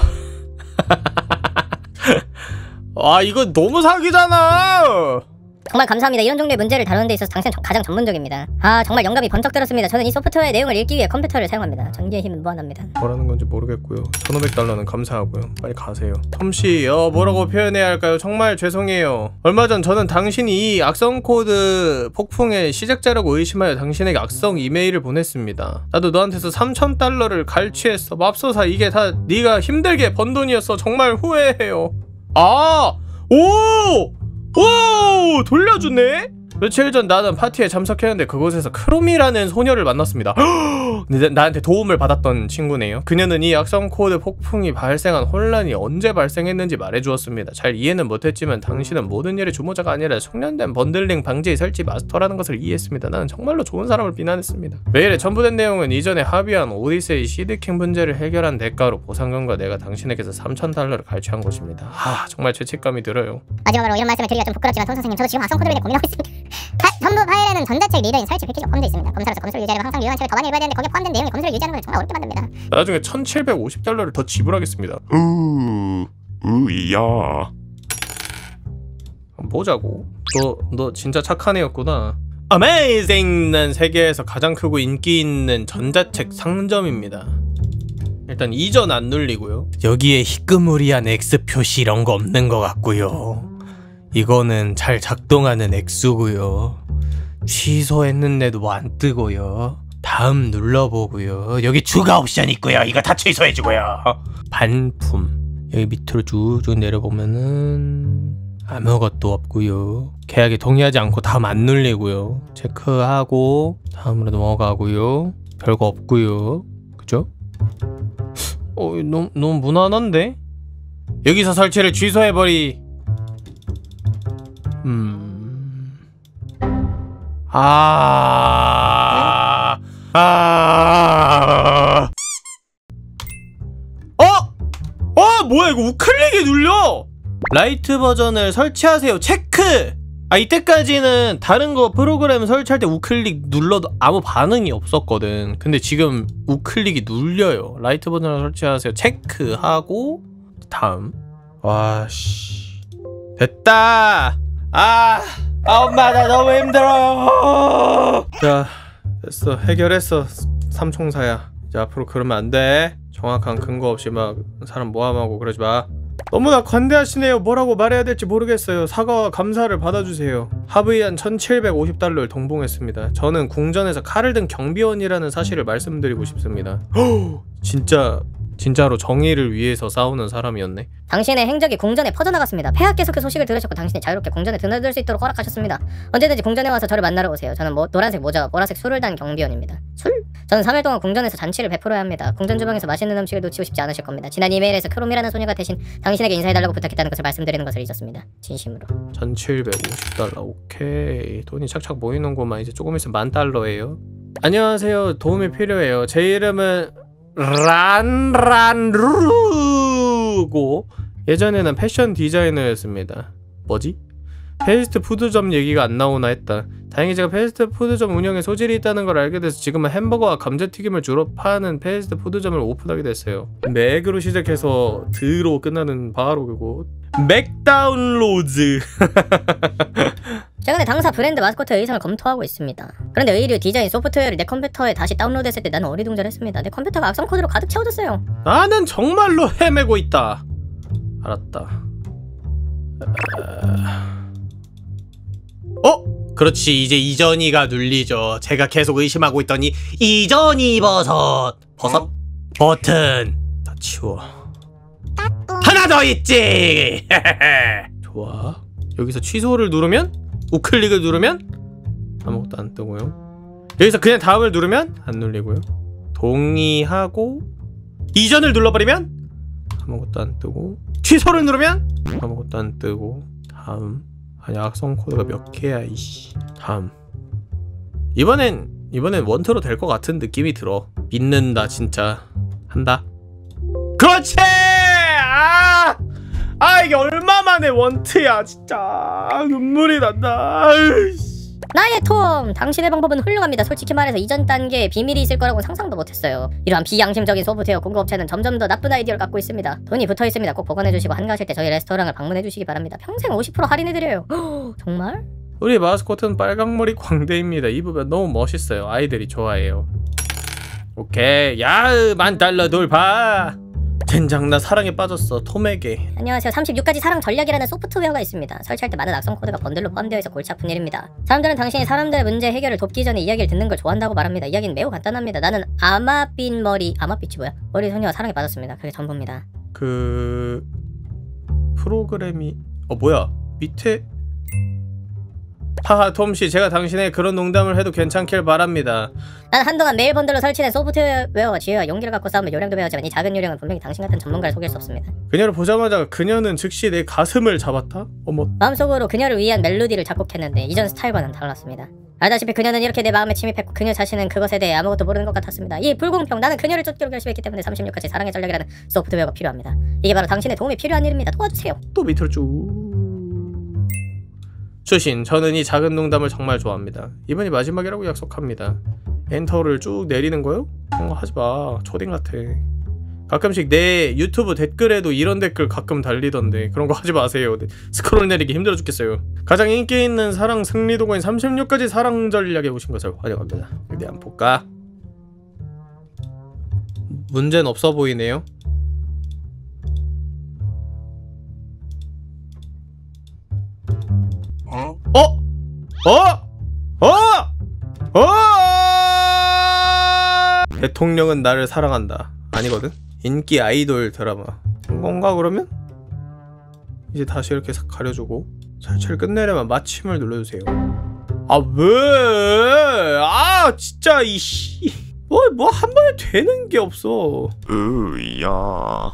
아 이거 너무 사기잖아. 정말 감사합니다. 이런 종류의 문제를 다루는 데 있어서 당신은 가장 전문적입니다. 아 정말 영감이 번쩍 들었습니다. 저는 이 소프트웨어의 내용을 읽기 위해 컴퓨터를 사용합니다. 전기의 힘은 무한합니다. 뭐라는 건지 모르겠고요. 천오백 달러는 감사하고요. 빨리 가세요. 텀씨, 어 뭐라고 표현해야 할까요? 정말 죄송해요. 얼마 전 저는 당신이 이 악성 코드 폭풍의 시작자라고 의심하여 당신에게 악성 이메일을 보냈습니다. 나도 너한테서 삼천 달러를 갈취했어. 맙소사, 이게 다 네가 힘들게 번 돈이었어. 정말 후회해요. 아! 오! 오! 돌려주네? 며칠 전 나는 파티에 참석했는데 그곳에서 크롬이라는 소녀를 만났습니다. 근데 나한테 도움을 받았던 친구네요. 그녀는 이 악성 코드 폭풍이 발생한 혼란이 언제 발생했는지 말해주었습니다. 잘 이해는 못했지만 당신은 모든 일의 주모자가 아니라 숙련된 번들링 방지 설치 마스터라는 것을 이해했습니다. 나는 정말로 좋은 사람을 비난했습니다. 메일에 첨부된 내용은 이전에 합의한 오디세이 시드킹 문제를 해결한 대가로 보상금과 내가 당신에게서 삼천 달러를 갈취한 것입니다. 하, 정말 죄책감이 들어요. 마지막으로 이런 말씀을 드리기가 좀 부끄럽지만 송 선생님, 저도 지금 악성 코드에 대해 고민하고 있습니다. 파, 첨부 파일에는 전자책 리더인 설치 패키지가 포함되어 있습니다. 검사로서 검수를 유지하려면 항상 유용한 책을 더 많이 읽어야 되는데 거기에 포함된 내용이 검수를 유지하는 걸 정말 어렵게 만듭니다. 나중에 천칠백오십 달러를 더 지불하겠습니다. 으... 으이야... 보자고. 너, 너 진짜 착한 애였구나. 어메이징! 난 세계에서 가장 크고 인기 있는 전자책 상점입니다. 일단 이전 안 눌리고요. 여기에 희끄무리한 X 표시 이런 거 없는 것 같고요. 이거는 잘 작동하는 액수고요. 취소했는데도 뭐 안 뜨고요. 다음 눌러보고요. 여기 추가 옵션 있고요. 이거 다 취소해주고요. 반품. 여기 밑으로 쭉쭉 내려보면은 아무것도 없고요. 계약에 동의하지 않고 다음 안 눌리고요. 체크하고 다음으로 넘어가고요. 별거 없고요. 그죠? 어, 너무, 너무 무난한데? 여기서 설치를 취소해버리. 음... 아... 아... 어? 어? 뭐야 이거 우클릭이 눌려! 라이트 버전을 설치하세요. 체크! 아 이때까지는 다른 거 프로그램 설치할 때 우클릭 눌러도 아무 반응이 없었거든. 근데 지금 우클릭이 눌려요. 라이트 버전을 설치하세요. 체크하고 다음. 와씨 됐다. 아, 아 엄마 나 너무 힘들어요. 자 됐어, 해결했어 삼총사야. 이제 앞으로 그러면 안돼. 정확한 근거 없이 막 사람 모함하고 그러지 마. 너무나 관대하시네요. 뭐라고 말해야 될지 모르겠어요. 사과와 감사를 받아주세요. 합의한 천칠백오십 달러를 동봉했습니다. 저는 궁전에서 칼을 든 경비원이라는 사실을 말씀드리고 싶습니다. 허, 진짜 진짜로 정의를 위해서 싸우는 사람이었네. 당신의 행적이 공전에 퍼져나갔습니다. 폐하께서 그 소식을 들으셨고 당신이 자유롭게 공전에 드나들 수 있도록 허락하셨습니다. 언제든지 공전에 와서 저를 만나러 오세요. 저는 뭐, 노란색 모자와 보라색 술을 단 경비원입니다. 술? 저는 삼 일 동안 공전에서 잔치를 베풀어야 합니다. 공전 주방에서 맛있는 음식을 놓치고 싶지 않으실 겁니다. 지난 이메일에서 크롬이라는 소녀가 대신 당신에게 인사해달라고 부탁했다는 것을 말씀드리는 것을 잊었습니다. 진심으로. 천칠백오십 달러. 오케이. 돈이 착착 모이는구만. 이제 조금 있으면 만 달러예요. 안녕하세요. 도움이 필요해요. 제 이름은 란란루고 예전에는 패션 디자이너였습니다. 뭐지? 패스트푸드점 얘기가 안 나오나 했다. 다행히 제가 패스트푸드점 운영에 소질이 있다는 걸 알게 돼서 지금은 햄버거와 감자튀김을 주로 파는 패스트푸드점을 오픈하게 됐어요. 맥으로 시작해서 드로 끝나는 바로 그곳 맥다운로즈. 최근에 당사 브랜드 마스코트 의상을 검토하고 있습니다. 그런데 의류 디자인 소프트웨어를 내 컴퓨터에 다시 다운로드했을 때 나는 어리둥절했습니다. 내 컴퓨터가 악성 코드로 가득 채워졌어요. 나는 정말로 헤매고 있다. 알았다. 어? 그렇지, 이제 이전이가 눌리죠. 제가 계속 의심하고 있더니 이전이 버섯. 버섯? 버튼. 다 치워. 하나 더 있지. 좋아. 여기서 취소를 누르면, 우클릭을 누르면 아무것도 안 뜨고요. 여기서 그냥 다음을 누르면 안 눌리고요. 동의하고 이전을 눌러버리면 아무것도 안 뜨고, 취소를 누르면 아무것도 안 뜨고, 다음. 아니, 악성 코드가 몇 개야 이씨. 다음. 이번엔 이번엔 원투로 될 것 같은 느낌이 들어. 믿는다 진짜. 한다. 그렇지! 아! 아, 이게 얼마만에 원투야 진짜. 아, 눈물이 난다. 아이씨. 나의 톰! 당신의 방법은 훌륭합니다. 솔직히 말해서 이전 단계에 비밀이 있을 거라고는 상상도 못했어요. 이러한 비양심적인 소프트웨어 공급업체는 점점 더 나쁜 아이디어를 갖고 있습니다. 돈이 붙어있습니다. 꼭 복원해주시고 한가하실 때 저희 레스토랑을 방문해주시기 바랍니다. 평생 오십 퍼센트 할인해드려요. 정말? 우리 마스코트는 빨강머리 광대입니다. 입으면 너무 멋있어요. 아이들이 좋아해요. 오케이. 야으, 만 달러 돌파. 젠장, 나 사랑에 빠졌어. 톰에게. 안녕하세요. 삼십육 가지 사랑 전략이라는 소프트웨어가 있습니다. 설치할 때 많은 악성 코드가 번들로 포함되어 있어 골치 아픈 일입니다. 사람들은 당신이 사람들의 문제 해결을 돕기 전에 이야기를 듣는 걸 좋아한다고 말합니다. 이야기는 매우 간단합니다. 나는 아마빛 머리, 아마빛이 뭐야? 머리 소녀와 사랑에 빠졌습니다. 그게 전부입니다. 그... 프로그램이... 어 뭐야? 밑에... 하하, 톰씨, 제가 당신의 그런 농담을 해도 괜찮길 바랍니다. 난 한동안 메일 번들로 설치된 소프트웨어와 지혜와 용기를 갖고 싸움을 요령도 배웠지만 이 작은 요령은 분명히 당신 같은 전문가를 속일 수 없습니다. 그녀를 보자마자 그녀는 즉시 내 가슴을 잡았다? 어머. 마음속으로 그녀를 위한 멜로디를 작곡했는데 이전 스타일과는 달랐습니다. 알다시피 그녀는 이렇게 내 마음에 침입했고 그녀 자신은 그것에 대해 아무것도 모르는 것 같았습니다. 이 불공평, 나는 그녀를 쫓기로 결심했기 때문에 삼십육 가지 사랑의 전략이라는 소프트웨어가 필요합니다. 이게 바로 당신의 도움이 필요한 일입니다. 도와주세요. 또 밑으로 쭉... 주신, 저는 이 작은 농담을 정말 좋아합니다. 이번이 마지막이라고 약속합니다. 엔터를 쭉 내리는 거요? 그런 거 하지마. 초딩 같아. 가끔씩 내 유튜브 댓글에도 이런 댓글 가끔 달리던데 그런 거 하지 마세요. 스크롤 내리기 힘들어 죽겠어요. 가장 인기 있는 사랑 승리 도구인 삼십육 가지 사랑 전략에 오신 것을 환영합니다. 어디 한번 볼까? 문제는 없어 보이네요. 어? 어? 어? 어? 대통령은 나를 사랑한다. 아니거든? 인기 아이돌 드라마 건가 그러면? 이제 다시 이렇게 싹 가려주고 설치를 끝내려면 마침을 눌러주세요. 아 왜? 아 진짜 이씨 뭐 뭐 한 번에 되는 게 없어. 으야.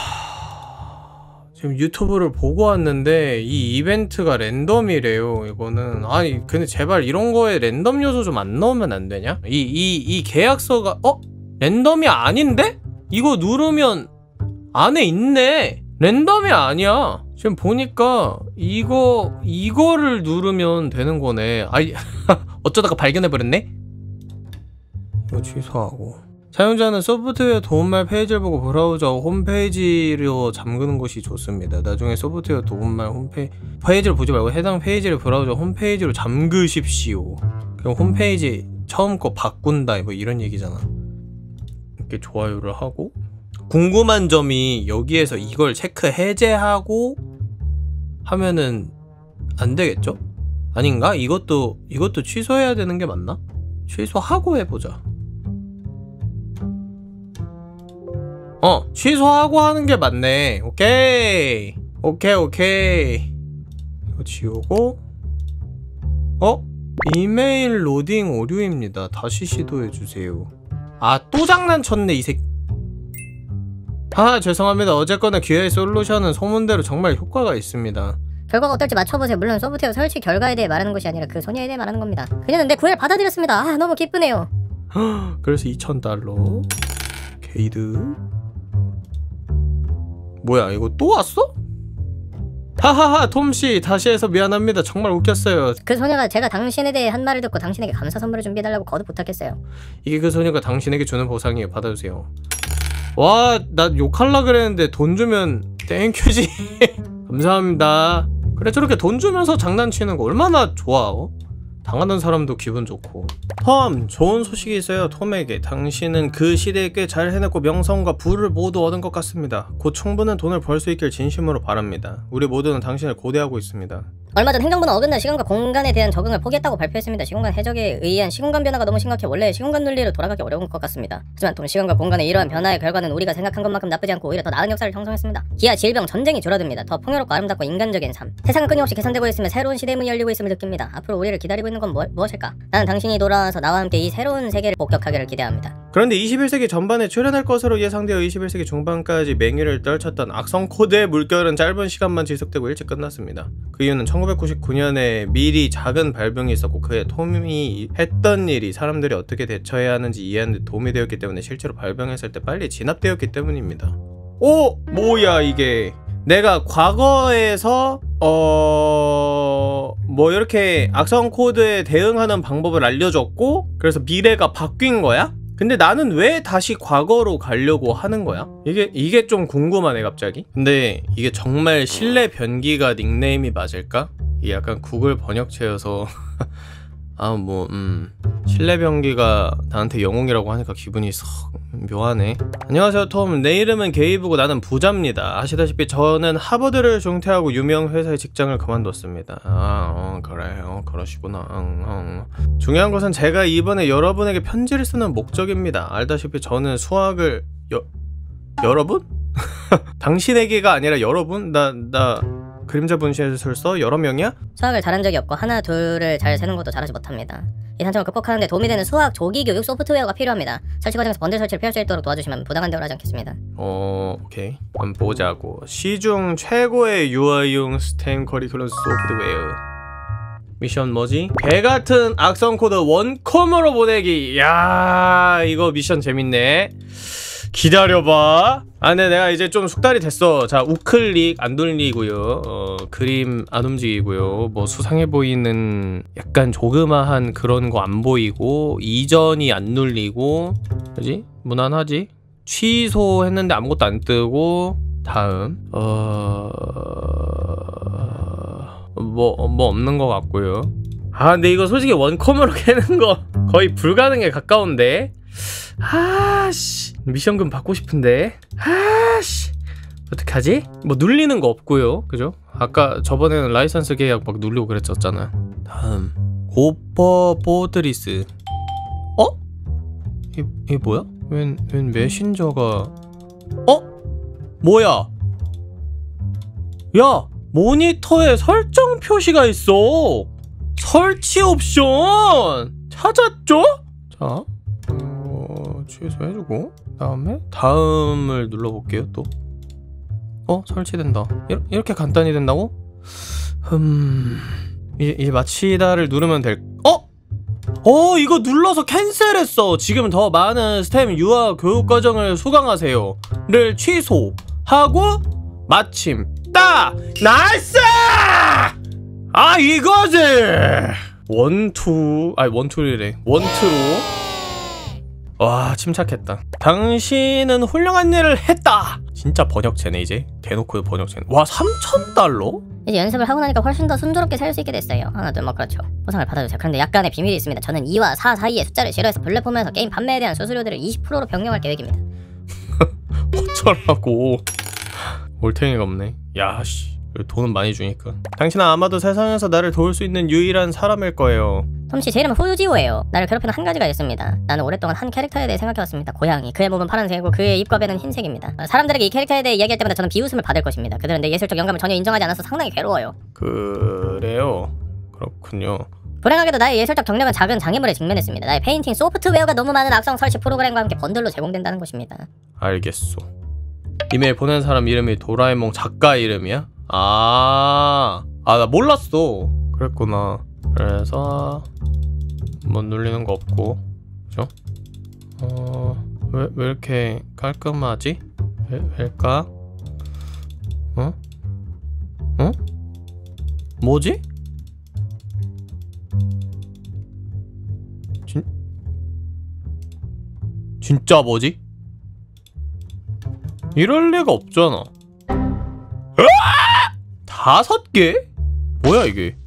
지금 유튜브를 보고 왔는데 이 이벤트가 랜덤이래요. 이거는 아니 근데 제발 이런 거에 랜덤 요소 좀 안 넣으면 안 되냐? 이 이 이 계약서가 어? 랜덤이 아닌데? 이거 누르면 안에 있네. 랜덤이 아니야. 지금 보니까 이거 이거를 누르면 되는 거네. 아이 어쩌다가 발견해버렸네? 이거 취소하고 사용자는 소프트웨어 도움말 페이지를 보고 브라우저 홈페이지로 잠그는 것이 좋습니다. 나중에 소프트웨어 도움말 홈페이지 페이지를 보지 말고 해당 페이지를 브라우저 홈페이지로 잠그십시오. 그럼 홈페이지 처음 거 바꾼다 뭐 이런 얘기잖아. 이렇게 좋아요를 하고 궁금한 점이 여기에서 이걸 체크 해제하고 하면은 안 되겠죠? 아닌가? 이것도 이것도 취소해야 되는 게 맞나? 취소하고 해보자. 어 취소하고 하는 게 맞네. 오케이 오케이 오케이. 이거 지우고 어? 이메일 로딩 오류입니다. 다시 시도해주세요. 아 또 장난쳤네 이 새끼. 아 죄송합니다. 어쨌거나 기회의 솔루션은 소문대로 정말 효과가 있습니다. 결과가 어떨지 맞춰보세요. 물론 소프트웨어 설치 결과에 대해 말하는 것이 아니라 그 소녀에 대해 말하는 겁니다. 그녀는 내 구애를 받아들였습니다. 아 너무 기쁘네요. 그래서 이천 달러 게이드. 뭐야 이거 또 왔어? 하하하 톰씨 다시 해서 미안합니다. 정말 웃겼어요. 그 소녀가 제가 당신에 대해 한 말을 듣고 당신에게 감사 선물을 준비해달라고 거듭 부탁했어요. 이게 그 소녀가 당신에게 주는 보상이에요. 받아주세요. 와 나 욕할라 그랬는데 돈 주면 땡큐지. 감사합니다. 그래 저렇게 돈 주면서 장난치는 거 얼마나 좋아. 어? 당하는 사람도 기분 좋고. 톰 좋은 소식이 있어요. 톰에게 당신은 그 시대에 꽤 잘 해냈고 명성과 부를 모두 얻은 것 같습니다. 곧 충분한 돈을 벌 수 있길 진심으로 바랍니다. 우리 모두는 당신을 고대하고 있습니다. 얼마 전 행정부는 어긋난 시간과 공간에 대한 적응을 포기했다고 발표했습니다. 시공간 해적에 의한 시공간 변화가 너무 심각해 원래의 시공간 논리로 돌아가기 어려운 것 같습니다. 하지만 또 시간과 공간의 이러한 변화의 결과는 우리가 생각한 것만큼 나쁘지 않고 오히려 더 나은 역사를 형성했습니다. 기아, 질병, 전쟁이 줄어듭니다. 더 풍요롭고 아름답고 인간적인 삶. 세상은 끊임없이 개선되고 있으며 새로운 시대의 문이 열리고 있음을 느낍니다. 앞으로 우리를 기다리고 있는 건 뭐, 무엇일까? 나는 당신이 돌아와서 나와 함께 이 새로운 세계를 복격하기를 기대합니다. 그런데 이십일 세기 전반에 출현할 것으로 예상되어 이십일 세기 중반까지 맹위를 떨쳤던 악성 코드의 물결은 짧은 시간만 지속되고 일찍 끝났습니다. 그 이유는 천구백구십구 년에 미리 작은 발병이 있었고 그에 톰이 했던 일이 사람들이 어떻게 대처해야 하는지 이해하는 데 도움이 되었기 때문에 실제로 발병했을 때 빨리 진압되었기 때문입니다. 오! 뭐야 이게. 내가 과거에서 어... 뭐 이렇게 악성 코드에 대응하는 방법을 알려줬고 그래서 미래가 바뀐 거야? 근데 나는 왜 다시 과거로 가려고 하는 거야? 이게 이게 좀 궁금하네 갑자기. 근데 이게 정말 실내 변기가 닉네임이 맞을까? 이게 약간 구글 번역체여서 아 뭐 음 실내 변기가 나한테 영웅이라고 하니까 기분이 썩 묘하네. 안녕하세요 톰. 내 이름은 게이브고 나는 부자입니다. 아시다시피 저는 하버드를 중퇴하고 유명 회사의 직장을 그만뒀습니다. 아 어, 그래 어 그러시구나. 응, 응. 중요한 것은 제가 이번에 여러분에게 편지를 쓰는 목적입니다. 알다시피 저는 수학을 여... 여러분? 당신에게가 아니라 여러분? 나... 나... 그림자 분실술서 여러 명이야? 수학을 잘한 적이 없고 하나 둘을 잘 세는 것도 잘하지 못합니다. 이 단점을 극복하는 데 도움이 되는 수학 조기 교육 소프트웨어가 필요합니다. 설치 과정에서 번들 설치를 피할 수 있도록 도와주시면 부당한 대우를 하지 않겠습니다. 어... 오케이 한번 보자고. 시중 최고의 유아용 스템 커리큘럼 소프트웨어. 미션 뭐지? 개같은 악성 코드 원컴으로 보내기. 야 이거 미션 재밌네. 기다려봐. 아 근데 내가 이제 좀 숙달이 됐어. 자 우클릭 안 돌리고요. 어 그림 안 움직이고요. 뭐 수상해 보이는 약간 조그마한 그런 거 안 보이고 이전이 안 눌리고 그지? 무난하지? 취소했는데 아무것도 안 뜨고 다음 어... 뭐, 뭐 없는 것 같고요. 아 근데 이거 솔직히 원컴으로 깨는 거 거의 불가능에 가까운데. 아씨 미션금 받고 싶은데. 아씨 어떡하지? 뭐 눌리는 거 없고요. 그죠? 아까 저번에는 라이선스 계약 막 누르고 그랬었잖아. 다음 고퍼 포트리스. 어? 이, 이게 뭐야? 웬, 웬 메신저가 어? 뭐야? 야! 모니터에 설정 표시가 있어! 설치 옵션! 찾았죠? 자 어... 취소해주고 다음에 다음을 눌러볼게요 또. 어? 설치된다. 이, 이렇게 간단히 된다고? 음... 이제, 이제 마치다를 누르면 될... 어? 어 이거 눌러서 캔슬했어. 지금 더 많은 스템 유아 교육과정을 수강하세요 를 취소하고 마침 딱! 나이스! 아 이거지! 원투 아니 원투리래 원투로 와 침착했다. 당신은 훌륭한 일을 했다. 진짜 번역체네 이제. 대놓고 번역체네. 와 삼천 달러? 이제 연습을 하고 나니까 훨씬 더 순조롭게 살 수 있게 됐어요. 하나 둘 뭐 그렇죠. 보상을 받아주세요. 그런데 약간의 비밀이 있습니다. 저는 이와 사 사이의 숫자를 싫어해서 플랫폼에서 게임 판매에 대한 수수료들을 이십 퍼센트로 변경할 계획입니다. 어쩌라고. 올탱이가 없네. 야씨 돈은 많이 주니까. 당신은 아마도 세상에서 나를 도울 수 있는 유일한 사람일 거예요. 톰씨, 제 이름은 후지오예요. 나를 괴롭히는 한 가지가 있습니다. 나는 오랫동안 한 캐릭터에 대해 생각해왔습니다. 고양이. 그의 몸은 파란색이고 그의 입과 배는 흰색입니다. 사람들에게 이 캐릭터에 대해 이야기할 때마다 저는 비웃음을 받을 것입니다. 그들은 내 예술적 영감을 전혀 인정하지 않아서 상당히 괴로워요. 그래요? 그렇군요. 불행하게도 나의 예술적 경력은 작은 장애물에 직면했습니다. 나의 페인팅 소프트웨어가 너무 많은 악성 설치 프로그램과 함께 번들로 제공된다는 것입니다. 알겠소. 이메일 보낸 사람 이름이 도라에몽 작가 이름이야? 아, 아, 나 몰랐어. 그랬구나. 그래서 뭐 눌리는 거 없고, 그죠? 어, 왜, 왜 이렇게 깔끔하지? 왜, 왜일까? 어? 어? 뭐지? 진, 진짜 뭐지? 이럴 리가 없잖아. 으아! 다섯 개? 뭐야 이게?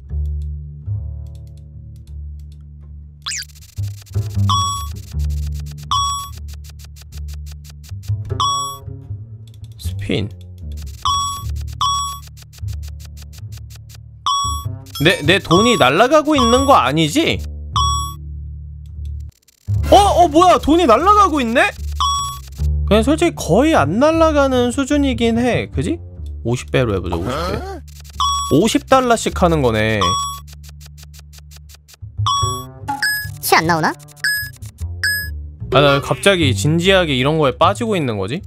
스핀. 내, 내 돈이 날아가고 있는 거 아니지? 어? 어 뭐야 돈이 날아가고 있네? 그냥 솔직히 거의 안 날아가는 수준이긴 해. 그지? 오십 배로 해보자. 오십 배. 오십 달러씩 하는 거네. 치 안 나오나? 아, 나 갑자기 진지하게 이런 거에 빠지고 있는 거지?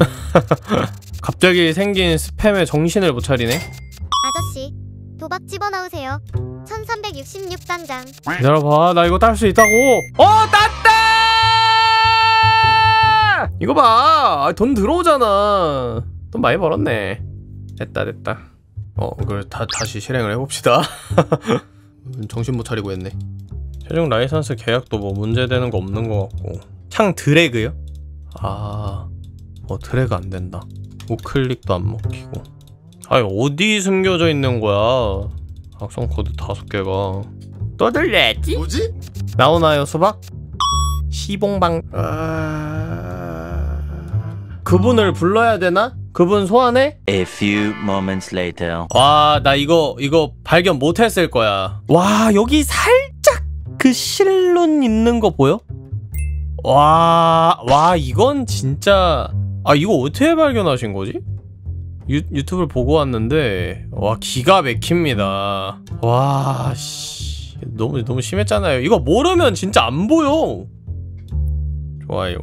갑자기 생긴 스팸에 정신을 못 차리네? 아저씨, 도박 집어넣으세요. 천삼백육십육 단장. 기다려봐, 나 이거 딸 수 있다고! 어! 땄다! 이거 봐! 돈 들어오잖아. 돈 많이 벌었네. 됐다 됐다. 어, 그래 다, 다시 실행을 해봅시다. 정신 못 차리고 했네. 최종 라이선스 계약도 뭐 문제되는 거 없는 거 같고. 창 드래그요? 아... 어, 드래그 안 된다. 우클릭도 안 먹히고. 아니, 어디 숨겨져 있는 거야? 악성 코드 다섯 개가. 또 들렸지? 뭐지? 나오나요, 수박? 시봉방. 아... 그분을 불러야 되나? 그분 소환해? A few moments later. 와, 나 이거 이거 발견 못했을 거야. 와, 여기 살짝 그 실눈 있는 거 보여? 와, 와, 이건 진짜. 아, 이거 어떻게 발견하신 거지? 유, 유튜브를 보고 왔는데, 와, 기가 막힙니다. 와, 씨, 너무 너무 심했잖아요. 이거 모르면 진짜 안 보여. 좋아요.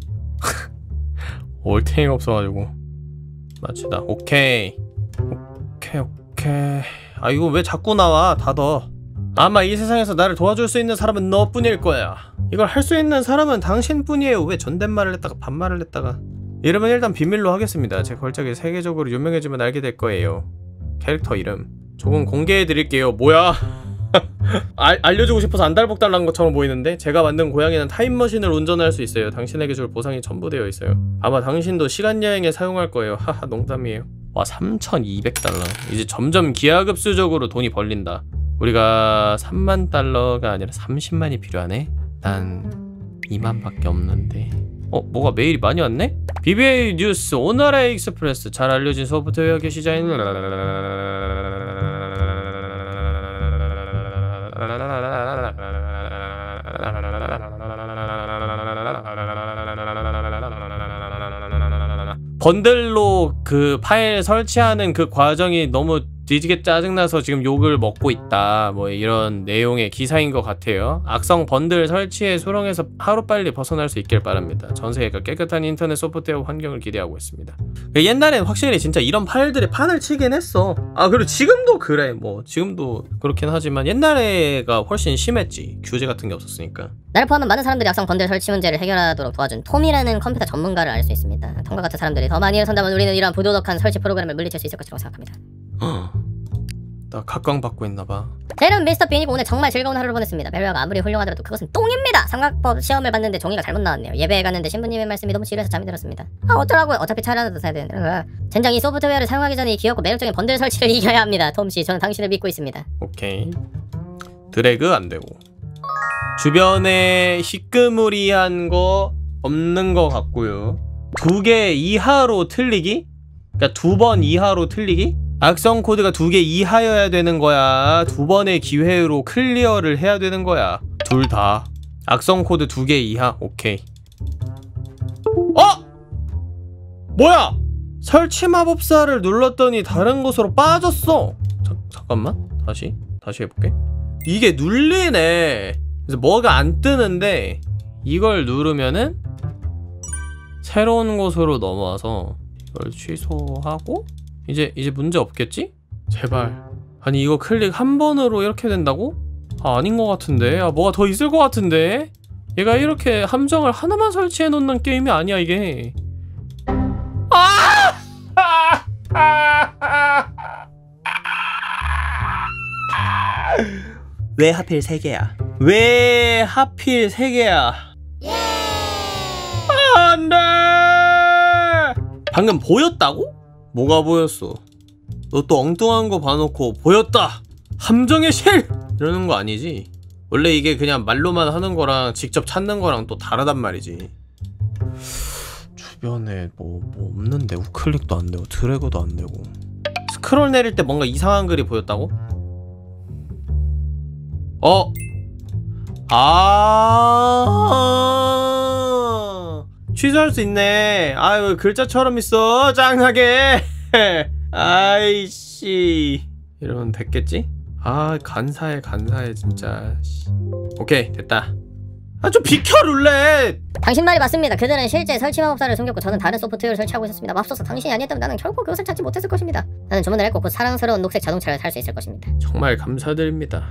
올탱이가 없어가지고 마치다. 오케이 오케이 오케이. 아, 이거 왜 자꾸 나와? 닫어. 아마 이 세상에서 나를 도와줄 수 있는 사람은 너뿐일 거야. 이걸 할 수 있는 사람은 당신뿐이에요. 왜 존댓말을 했다가 반말을 했다가. 이름은 일단 비밀로 하겠습니다. 제 걸작이 세계적으로 유명해지면 알게 될 거예요. 캐릭터 이름 조금 공개해드릴게요. 뭐야? 알, 알려주고 싶어서 안달복 달란 것처럼 보이는데, 제가 만든 고양이는 타임머신을 운전할 수 있어요. 당신에게 줄 보상이 첨부되어 있어요. 아마 당신도 시간여행에 사용할 거예요. 하하, 농담이에요. 와, 삼천이백 달러. 이제 점점 기하급수적으로 돈이 벌린다. 우리가 삼만 달러가 아니라 삼십만이 필요하네? 난 이만밖에 없는데. 어? 뭐가 메일이 많이 왔네? 비비에이 뉴스, 오나라의 익스프레스, 잘 알려진 소프트웨어 게시자인. 번들로 그 파일 설치하는 그 과정이 너무 뒤지게 짜증나서 지금 욕을 먹고 있다, 뭐 이런 내용의 기사인 것 같아요. 악성 번들 설치에 수렁에서 하루빨리 벗어날 수 있길 바랍니다. 전세계가 깨끗한 인터넷 소프트웨어 환경을 기대하고 있습니다. 옛날엔 확실히 진짜 이런 파일들이 판을 치긴 했어. 아, 그리고 지금도 그래. 뭐 지금도 그렇긴 하지만 옛날에가 훨씬 심했지. 규제 같은 게 없었으니까. 나를 포함한 많은 사람들이 악성 번들 설치 문제를 해결하도록 도와준 톰이라는 컴퓨터 전문가를 알 수 있습니다. 톰과 같은 사람들이 더 많이 일어선다면 우리는 이러한 부도덕한 설치 프로그램을 물리칠 수 있을 것이라고 생각합니다. 나 각광받고 있나봐. 제 이름은 미스터 빈이고 오늘 정말 즐거운 하루를 보냈습니다. 벨류아가 아무리 훌륭하더라도 그것은 똥입니다. 삼각법 시험을 봤는데 종이가 잘못 나왔네요. 예배에 갔는데 신부님의 말씀이 너무 지루해서 잠이 들었습니다. 아, 어쩌라고요. 어차피 차라도 사야 되는데. 젠장, 이 소프트웨어를 사용하기 전에 이 귀엽고 매력적인 번들 설치를 이겨야 합니다. 톰씨, 저는 당신을 믿고 있습니다. 오케이. 드래그 안되고, 주변에 희끄무리한 거 없는 거 같고요. 두 개 이하로 틀리기? 그니까 두 번 이하로 틀리기? 악성 코드가 두 개 이하여야 되는 거야. 두 번의 기회로 클리어를 해야 되는 거야. 둘 다. 악성 코드 두 개 이하. 오케이. 어? 뭐야? 설치 마법사를 눌렀더니 다른 곳으로 빠졌어. 자, 잠깐만. 다시. 다시 해볼게. 이게 눌리네. 그래서 뭐가 안 뜨는데 이걸 누르면은 새로운 곳으로 넘어와서 이걸 취소하고 이제 이제 문제 없겠지? 제발. 아니 이거 클릭 한 번으로 이렇게 된다고? 아 아닌 것 같은데. 아 뭐가 더 있을 것 같은데. 얘가 이렇게 함정을 하나만 설치해 놓는 게임이 아니야 이게. 아! 아! 아! 아! 왜 하필 세 개야? 왜 하필 세 개야? 안 돼! 방금 보였다고? 뭐가 보였어? 너 또 엉뚱한 거 봐놓고 보였다! 함정의 실! 이러는 거 아니지? 원래 이게 그냥 말로만 하는 거랑 직접 찾는 거랑 또 다르단 말이지. 주변에 뭐, 뭐 없는데 우클릭도 안 되고 드래그도 안 되고. 스크롤 내릴 때 뭔가 이상한 글이 보였다고? 어? 아 취소할 수 있네. 아유 글자처럼 있어 짱하게. 아이씨 이러면 됐겠지? 아 간사해 간사해 진짜. 오케이 됐다. 아 좀 비켜 룰렛. 당신 말이 맞습니다. 그들은 실제 설치 마법사를 숨겼고 저는 다른 소프트웨어를 설치하고 있었습니다. 맙소사 당신이 아니었다면 나는 결코 그것을 찾지 못했을 것입니다. 나는 주문을 했고 곧 사랑스러운 녹색 자동차를 살 수 있을 것입니다. 정말 감사드립니다.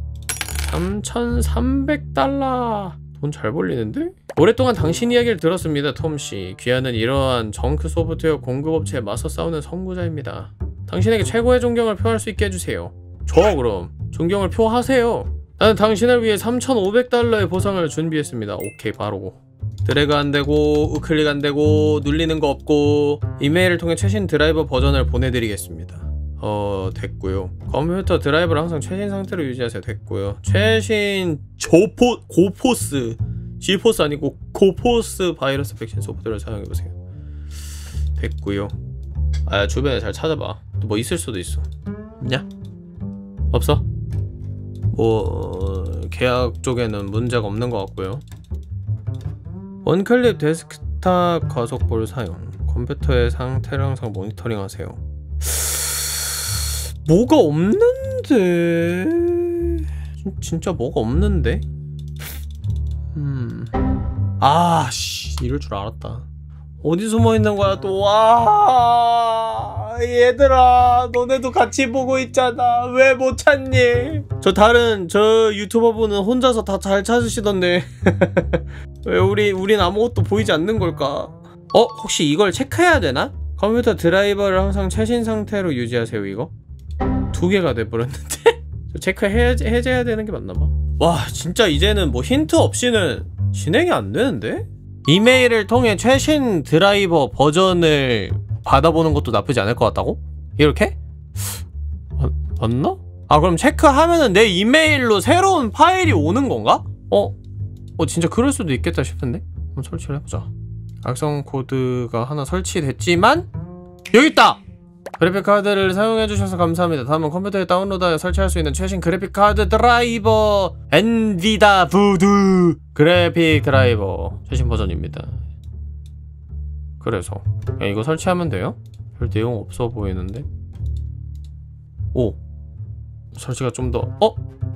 삼천삼백 달러. 돈 잘 벌리는데? 오랫동안 당신 이야기를 들었습니다, 톰씨. 귀하는 이러한 정크 소프트웨어 공급업체에 맞서 싸우는 선구자입니다. 당신에게 최고의 존경을 표할 수 있게 해주세요. 좋아 그럼. 존경을 표하세요. 나는 당신을 위해 삼천오백 달러의 보상을 준비했습니다. 오케이 바로. 드래그 안되고 우클릭 안되고 눌리는 거 없고 이메일을 통해 최신 드라이버 버전을 보내드리겠습니다. 어 됐고요. 컴퓨터 드라이버를 항상 최신 상태로 유지하세요. 됐고요. 최신 조포 고포스 지포스 아니고 고포스 바이러스 백신 소프트웨어를 사용해보세요. 됐고요. 아 주변에 잘 찾아봐. 또 뭐 있을 수도 있어. 있냐? 없어? 뭐 계약 쪽에는 문제가 없는 것 같고요. 원클릭 데스크탑 가속볼 사용. 컴퓨터의 상태를 항상 모니터링 하세요. 뭐가 없는데? 진, 진짜 뭐가 없는데? 음. 아, 씨. 이럴 줄 알았다. 어디 숨어 있는 거야, 또. 아, 얘들아. 너네도 같이 보고 있잖아. 왜 못 찾니? 저 다른, 저 유튜버분은 혼자서 다 잘 찾으시던데. 왜 우리, 우린 아무것도 보이지 않는 걸까? 어? 혹시 이걸 체크해야 되나? 컴퓨터 드라이버를 항상 최신 상태로 유지하세요, 이거? 두 개가 돼버렸는데? 체크 해제, 해제해야 되는 게 맞나봐. 와 진짜 이제는 뭐 힌트 없이는 진행이 안 되는데? 이메일을 통해 최신 드라이버 버전을 받아보는 것도 나쁘지 않을 것 같다고? 이렇게? 아, 맞나? 아 그럼 체크하면은 내 이메일로 새로운 파일이 오는 건가? 어? 어 진짜 그럴 수도 있겠다 싶은데? 한번 설치를 해보자. 악성 코드가 하나 설치됐지만 여기 있다! 그래픽카드를 사용해주셔서 감사합니다. 다음은 컴퓨터에 다운로드하여 설치할 수 있는 최신 그래픽카드 드라이버 엔비다 부두 그래픽 드라이버 최신 버전입니다. 그래서 그냥 이거 설치하면 돼요? 별 내용 없어 보이는데? 오! 설치가 좀 더... 어?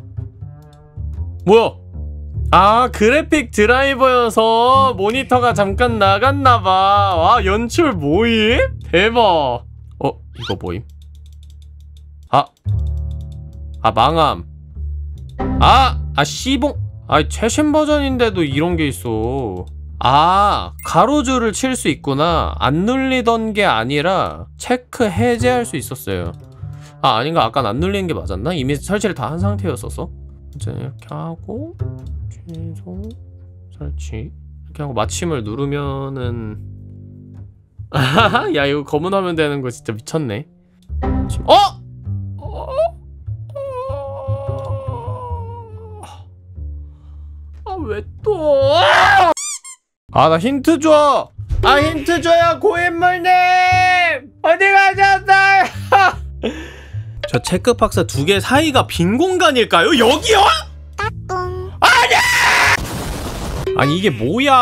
뭐야? 아 그래픽 드라이버여서 모니터가 잠깐 나갔나봐. 와 연출 모임? 대박. 어? 이거 뭐임? 아! 아 망함. 아! 아 씨봉! 아 최신 버전인데도 이런 게 있어. 아 가로줄을 칠 수 있구나. 안 눌리던 게 아니라 체크 해제할 수 있었어요. 아 아닌가? 아까 안 눌리는 게 맞았나? 이미 설치를 다 한 상태였었어? 이제 이렇게 하고 취소 설치 이렇게 하고 마침을 누르면은 아하하 야 이거 검은 화면 되는 거 진짜 미쳤네. 지금 어? 어? 아 왜 또? 아 나 힌트 줘! 아 힌트 줘요 고인물님! 어디 가셨어요? 저 체크박스 두 개 사이가 빈 공간일까요? 여기요? 따뚱. 아니 이게 뭐야?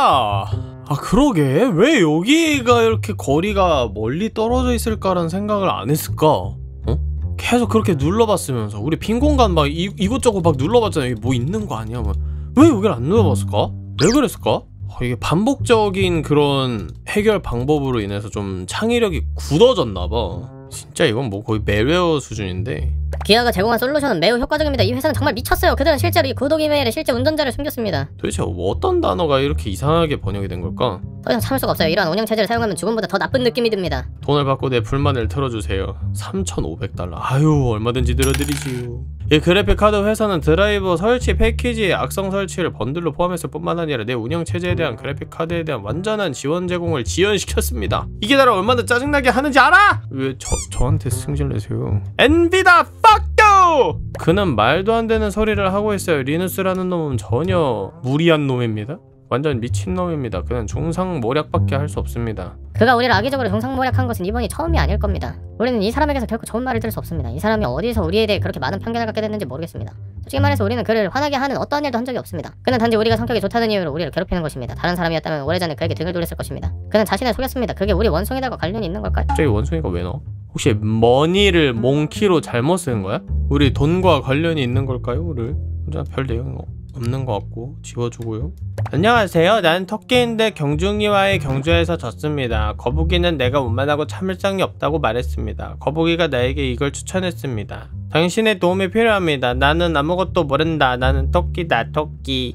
아 그러게 왜 여기가 이렇게 거리가 멀리 떨어져 있을까라는 생각을 안 했을까? 어? 계속 그렇게 눌러봤으면서 우리 빈 공간 막 이, 이곳저곳 막 눌러봤잖아. 여기 뭐 있는 거 아니야? 뭐. 왜 여기를 안 눌러봤을까? 왜 그랬을까? 어, 이게 반복적인 그런 해결 방법으로 인해서 좀 창의력이 굳어졌나봐. 진짜 이건 뭐 거의 멜웨어 수준인데. 기아가 제공한 솔루션은 매우 효과적입니다. 이 회사는 정말 미쳤어요. 그들은 실제로 이 구독 이메일에 실제 운전자를 숨겼습니다. 도대체 어떤 단어가 이렇게 이상하게 번역이 된 걸까? 더 이상 참을 수가 없어요. 이러한 운영체제를 사용하면 죽음보다 더 나쁜 느낌이 듭니다. 돈을 받고 내 불만을 틀어주세요. 삼천오백 달러. 아유 얼마든지 들어드리지요. 이 그래픽 카드 회사는 드라이버 설치 패키지의 악성 설치를 번들로 포함했을 뿐만 아니라 내 운영체제에 대한 그래픽 카드에 대한 완전한 지원 제공을 지연시켰습니다. 이게 나를 얼마나 짜증나게 하는지 알아? 왜 저, 저한테 승질내세요? 엔비다 fuck you! 그는 말도 안 되는 소리를 하고 있어요. 리누스라는 놈은 전혀 무리한 놈입니다. 완전 미친놈입니다. 그는 중상모략밖에 할 수 없습니다. 그가 우리를 악의적으로 중상모략한 것은 이번이 처음이 아닐 겁니다. 우리는 이 사람에게서 결코 좋은 말을 들을 수 없습니다. 이 사람이 어디서 우리에 대해 그렇게 많은 편견을 갖게 됐는지 모르겠습니다. 솔직히 말해서 우리는 그를 화나게 하는 어떠한 일도 한 적이 없습니다. 그는 단지 우리가 성격이 좋다는 이유로 우리를 괴롭히는 것입니다. 다른 사람이었다면 오래전에 그에게 등을 돌렸을 것입니다. 그는 자신을 속였습니다. 그게 우리 원숭이들과 관련이 있는 걸까요? 갑자기 원숭이가 왜 나와? 혹시 머니를 몽키로 잘못 쓴 거야? 우리 돈과 관련이 있는 걸까요? 우리 혼자 별 내용 없는 것 같고 지워주고요. 안녕하세요. 난 토끼인데 경중이와의 경주에서 졌습니다. 거북이는 내가 원만하고 참을성이 없다고 말했습니다. 거북이가 나에게 이걸 추천했습니다. 당신의 도움이 필요합니다. 나는 아무것도 모른다. 나는 토끼다. 토끼.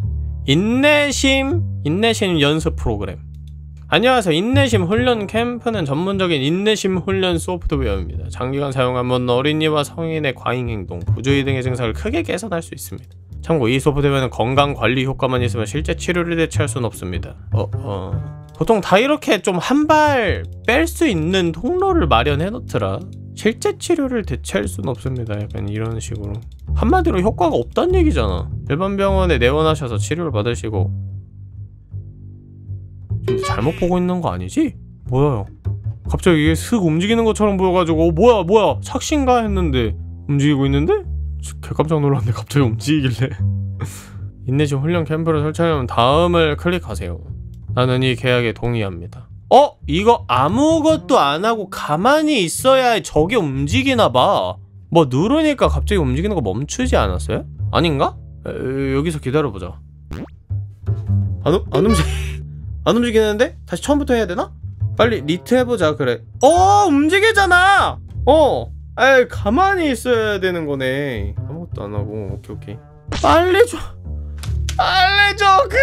인내심 인내심 연습 프로그램. 안녕하세요. 인내심 훈련 캠프는 전문적인 인내심 훈련 소프트웨어입니다. 장기간 사용하면 어린이와 성인의 과잉 행동, 부주의 등의 증상을 크게 개선할 수 있습니다. 참고 이 소프트웨어는 건강관리 효과만 있으면 실제 치료를 대체할 수는 없습니다. 어, 어... 보통 다 이렇게 좀 한 발 뺄 수 있는 통로를 마련해 놓더라. 실제 치료를 대체할 수는 없습니다. 약간 이런 식으로. 한마디로 효과가 없다는 얘기잖아. 일반 병원에 내원하셔서 치료를 받으시고. 잘못 보고 있는 거 아니지? 뭐야? 갑자기 이게 슥 움직이는 것처럼 보여가지고 어, 뭐야 뭐야 착신가 했는데 움직이고 있는데? 개 깜짝 놀랐네. 갑자기 움직이길래. 인내심 훈련 캠프를 설치하려면 다음을 클릭하세요. 나는 이 계약에 동의합니다. 어? 이거 아무것도 안하고 가만히 있어야 저게 움직이나봐. 뭐 누르니까 갑자기 움직이는 거 멈추지 않았어요? 아닌가? 에, 여기서 기다려보자. 안, 안 움직... 안 움직이는데? 다시 처음부터 해야 되나? 빨리 리트 해보자. 그래. 어 움직이잖아. 어 에이 가만히 있어야 되는 거네. 아무것도 안 하고. 오케이 오케이. 빨리 줘. 빨리 줘. 그.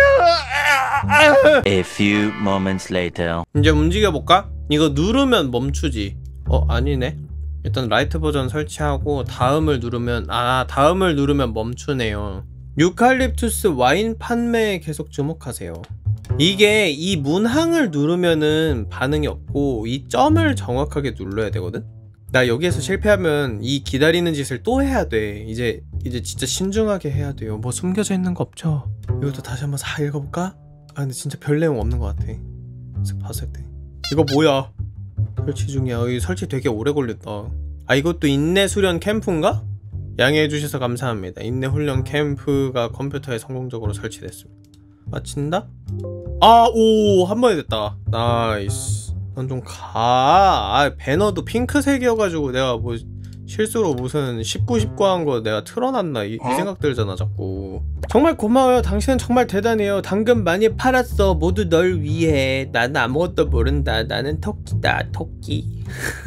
A few moments later. 이제 움직여볼까? 이거 누르면 멈추지. 어 아니네. 일단 라이트 버전 설치하고 다음을 누르면 아 다음을 누르면 멈추네요. 유칼립투스 와인 판매에 계속 주목하세요. 이게 이 문항을 누르면은 반응이 없고 이 점을 정확하게 눌러야 되거든? 나 여기에서 실패하면 이 기다리는 짓을 또 해야 돼. 이제 이제 진짜 신중하게 해야 돼요. 뭐 숨겨져 있는 거 없죠? 이것도 다시 한번 싹 읽어볼까? 아 근데 진짜 별 내용 없는 것 같아. 봤을 때 이거 뭐야? 설치 중이야. 이 설치 되게 오래 걸렸다. 아 이것도 인내 수련 캠프인가? 양해해 주셔서 감사합니다. 인내 훈련 캠프가 컴퓨터에 성공적으로 설치됐습니다. 마친다? 아, 오, 한 번에 됐다. 나이스. 넌 좀 가. 아, 배너도 핑크색이어가지고 내가 뭐 실수로 무슨 십구, 십구 한 거 내가 틀어놨나 이, 이 생각 들잖아 자꾸. 정말 고마워요. 당신은 정말 대단해요. 당근 많이 팔았어. 모두 널 위해. 나는 아무것도 모른다. 나는 토끼다. 토끼.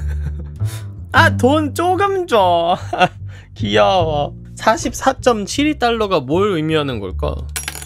아, 돈 조금 줘. 귀여워. 사십사 점 칠이 달러가 뭘 의미하는 걸까?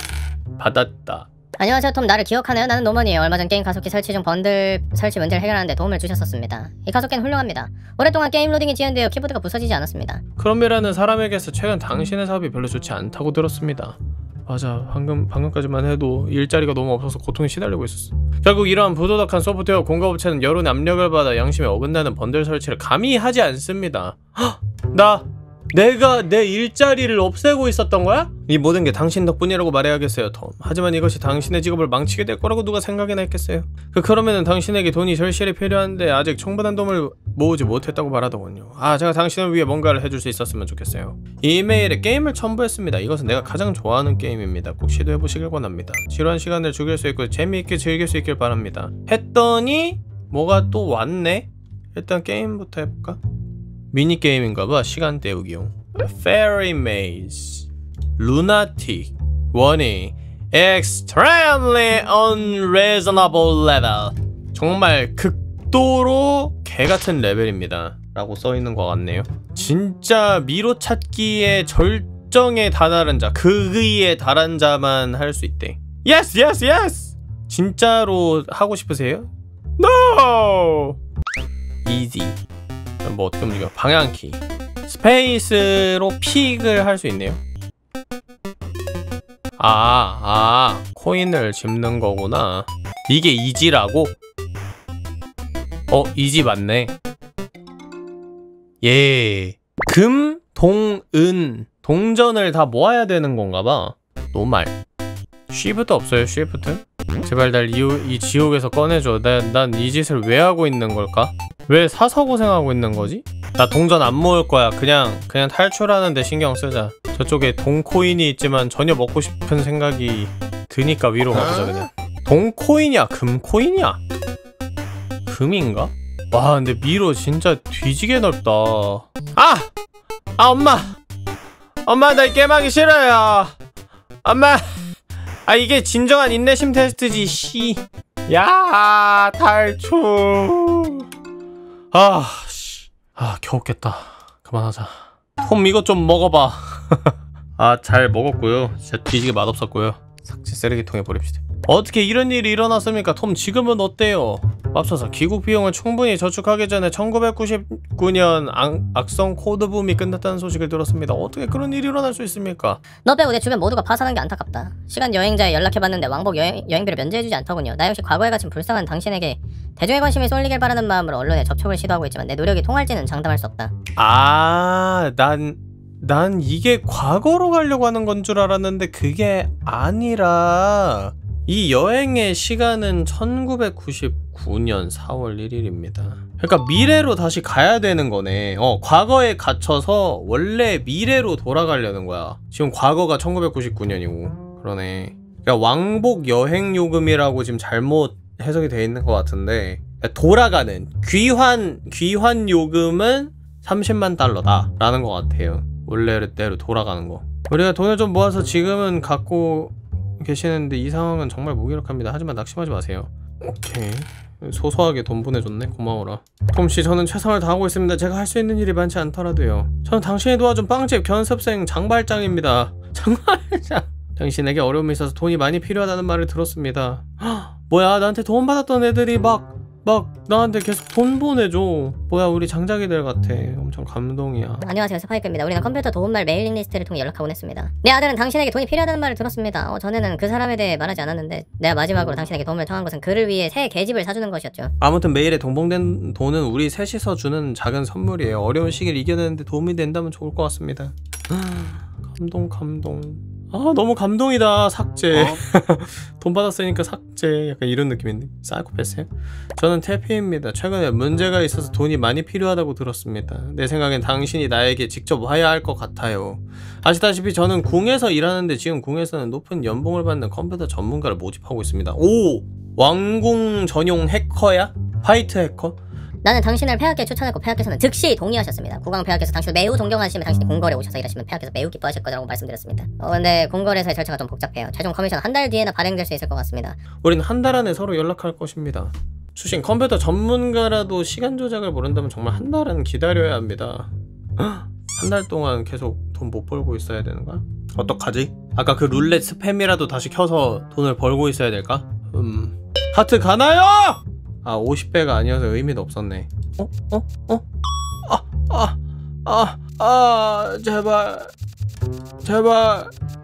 받았다. 안녕하세요 톰. 나를 기억하나요? 나는 노먼이에요. 얼마 전 게임 가속기 설치 중 번들 설치 문제를 해결하는데 도움을 주셨었습니다. 이 가속기는 훌륭합니다. 오랫동안 게임 로딩이 지연되어 키보드가 부서지지 않았습니다. 크롬이라는 사람에게서 최근 당신의 사업이 별로 좋지 않다고 들었습니다. 맞아. 방금, 방금까지만 해도 일자리가 너무 없어서 고통에 시달리고 있었어. 결국 이러한 부도덕한 소프트웨어 공급업체는 여론의 압력을 받아 양심에 어긋나는 번들 설치를 감히 하지 않습니다. 헉! 나 내가 내 일자리를 없애고 있었던 거야? 이 모든 게 당신 덕분이라고 말해야겠어요, 톰. 하지만 이것이 당신의 직업을 망치게 될 거라고 누가 생각이나 했겠어요? 그 그러면은 당신에게 돈이 절실히 필요한데 아직 충분한 돈을 모으지 못했다고 말하더군요. 아, 제가 당신을 위해 뭔가를 해줄 수 있었으면 좋겠어요. 이 이메일에 게임을 첨부했습니다. 이것은 내가 가장 좋아하는 게임입니다. 꼭 시도해보시길 권합니다. 지루한 시간을 죽일 수 있고 재미있게 즐길 수 있길 바랍니다. 했더니 뭐가 또 왔네? 일단 게임부터 해볼까? 미니게임인가봐. 시간 때우기용. Fairy Maze, Lunatic, 원이 Extremely Unreasonable Level. 정말 극도로 개같은 레벨입니다 라고 써있는 것 같네요. 진짜 미로 찾기의 절정에 다다른 자, 극의에 달한 자만 할 수 있대. Yes, yes, yes! 진짜로 하고 싶으세요? No! Easy. 뭐 어떻게 움직여? 방향키 스페이스로 픽을 할 수 있네요. 아, 아 코인을 집는 거구나. 이게 이지라고? 어, 이지 맞네. 예. 금, 동, 은 동전을 다 모아야 되는 건가 봐. 노말. 쉬프트 없어요, 쉬프트? 제발 날 이, 이 지옥에서 꺼내줘. 난 이 짓을 왜 하고 있는 걸까? 왜 사서 고생하고 있는 거지? 나 동전 안 모을 거야. 그냥 그냥 탈출하는데 신경 쓰자. 저쪽에 동코인이 있지만 전혀 먹고 싶은 생각이 드니까 위로 가보자 그냥. 동코인이야? 금코인이야? 금인가? 와, 근데 미로 진짜 뒤지게 넓다. 아! 아, 엄마! 엄마, 나 이 게임하기 싫어요. 엄마! 아, 이게 진정한 인내심 테스트지, 씨. 야, 탈출. 아, 씨. 아, 겨우 깼다. 그만하자. 톰, 이것 좀 먹어봐. 아, 잘 먹었고요. 진짜 뒤지게 맛없었고요. 삭제 쓰레기통에 버립시다. 어떻게 이런 일이 일어났습니까? 톰, 지금은 어때요? 앞서서 기국 비용을 충분히 저축하기 전에 천구백구십구 년 악, 악성 코드붐이 끝났다는 소식을 들었습니다. 어떻게 그런 일이 일어날 수 있습니까? 너 빼고 내 주변 모두가 파산한 게 안타깝다. 시간 여행자에 연락해봤는데 왕복 여행, 여행비를 면제해주지 않더군요. 나 역시 과거에 갇힌 불쌍한 당신에게 대중의 관심이 쏠리길 바라는 마음으로 언론에 접촉을 시도하고 있지만 내 노력이 통할지는 장담할 수 없다. 아, 난... 난 이게 과거로 가려고 하는 건 줄 알았는데 그게 아니라 이 여행의 시간은 천구백구십구 년 사월 일일입니다. 그러니까 미래로 다시 가야 되는 거네. 어, 과거에 갇혀서 원래 미래로 돌아가려는 거야. 지금 과거가 천구백구십구 년이고 그러네. 그러니까 왕복 여행 요금이라고 지금 잘못 해석이 돼 있는 것 같은데, 돌아가는 귀환 귀환 요금은 삼십만 달러다 라는 것 같아요. 원래대로 돌아가는 거. 우리가 돈을 좀 모아서 지금은 갖고 계시는데 이 상황은 정말 무기력합니다. 하지만 낙심하지 마세요. 오케이, 소소하게 돈 보내줬네. 고마워라. 톰씨, 저는 최선을 다하고 있습니다. 제가 할 수 있는 일이 많지 않더라도요. 저는 당신이 도와준 빵집 견습생 장발장입니다. 장발장. 당신에게 어려움이 있어서 돈이 많이 필요하다는 말을 들었습니다. 헉, 뭐야, 나한테 도움 받았던 애들이 막 막 나한테 계속 돈 보내줘. 뭐야, 우리 장자기들 같아. 엄청 감동이야. 안녕하세요, 스파이크입니다. 우리는 컴퓨터 도움말 메일링 리스트를 통해 연락하곤 했습니다. 내 아들은 당신에게 돈이 필요하다는 말을 들었습니다. 어, 전에는 그 사람에 대해 말하지 않았는데 내가 마지막으로 당신에게 도움을 청한 것은 그를 위해 새 계집을 사주는 것이었죠. 아무튼 메일에 동봉된 돈은 우리 셋이서 주는 작은 선물이에요. 어려운 시기를 이겨내는데 도움이 된다면 좋을 것 같습니다. 감동 감동. 아, 너무 감동이다. 삭제. 어? 돈 받았으니까 삭제. 약간 이런 느낌인데. 사이코패스요? 저는 태피입니다. 최근에 문제가 있어서 돈이 많이 필요하다고 들었습니다. 내 생각엔 당신이 나에게 직접 와야 할 것 같아요. 아시다시피 저는 궁에서 일하는데 지금 궁에서는 높은 연봉을 받는 컴퓨터 전문가를 모집하고 있습니다. 오! 왕궁 전용 해커야? 화이트 해커? 나는 당신을 폐하께 추천했고 폐하께서는 즉시 동의하셨습니다. 국왕 폐하께서 당신을 매우 존경하시며 당신이 궁궐에 오셔서 일하시면 폐하께서 매우 기뻐하실 거라고 말씀드렸습니다. 어, 근데 궁궐에서의 절차가 좀 복잡해요. 최종 커미션 한 달 뒤에나 발행될 수 있을 것 같습니다. 우린 한 달 안에 서로 연락할 것입니다. 출신 컴퓨터 전문가라도 시간 조작을 모른다면 정말 한 달은 기다려야 합니다. 한 달 동안 계속 돈 못 벌고 있어야 되는 거야? 어떡하지? 아까 그 룰렛 스팸이라도 다시 켜서 돈을 벌고 있어야 될까? 음... 하트 가나요?! 아, 오십 배가 아니어서 의미도 없었네. 어? 어? 어? 아! 아! 아! 아! 제발 제발.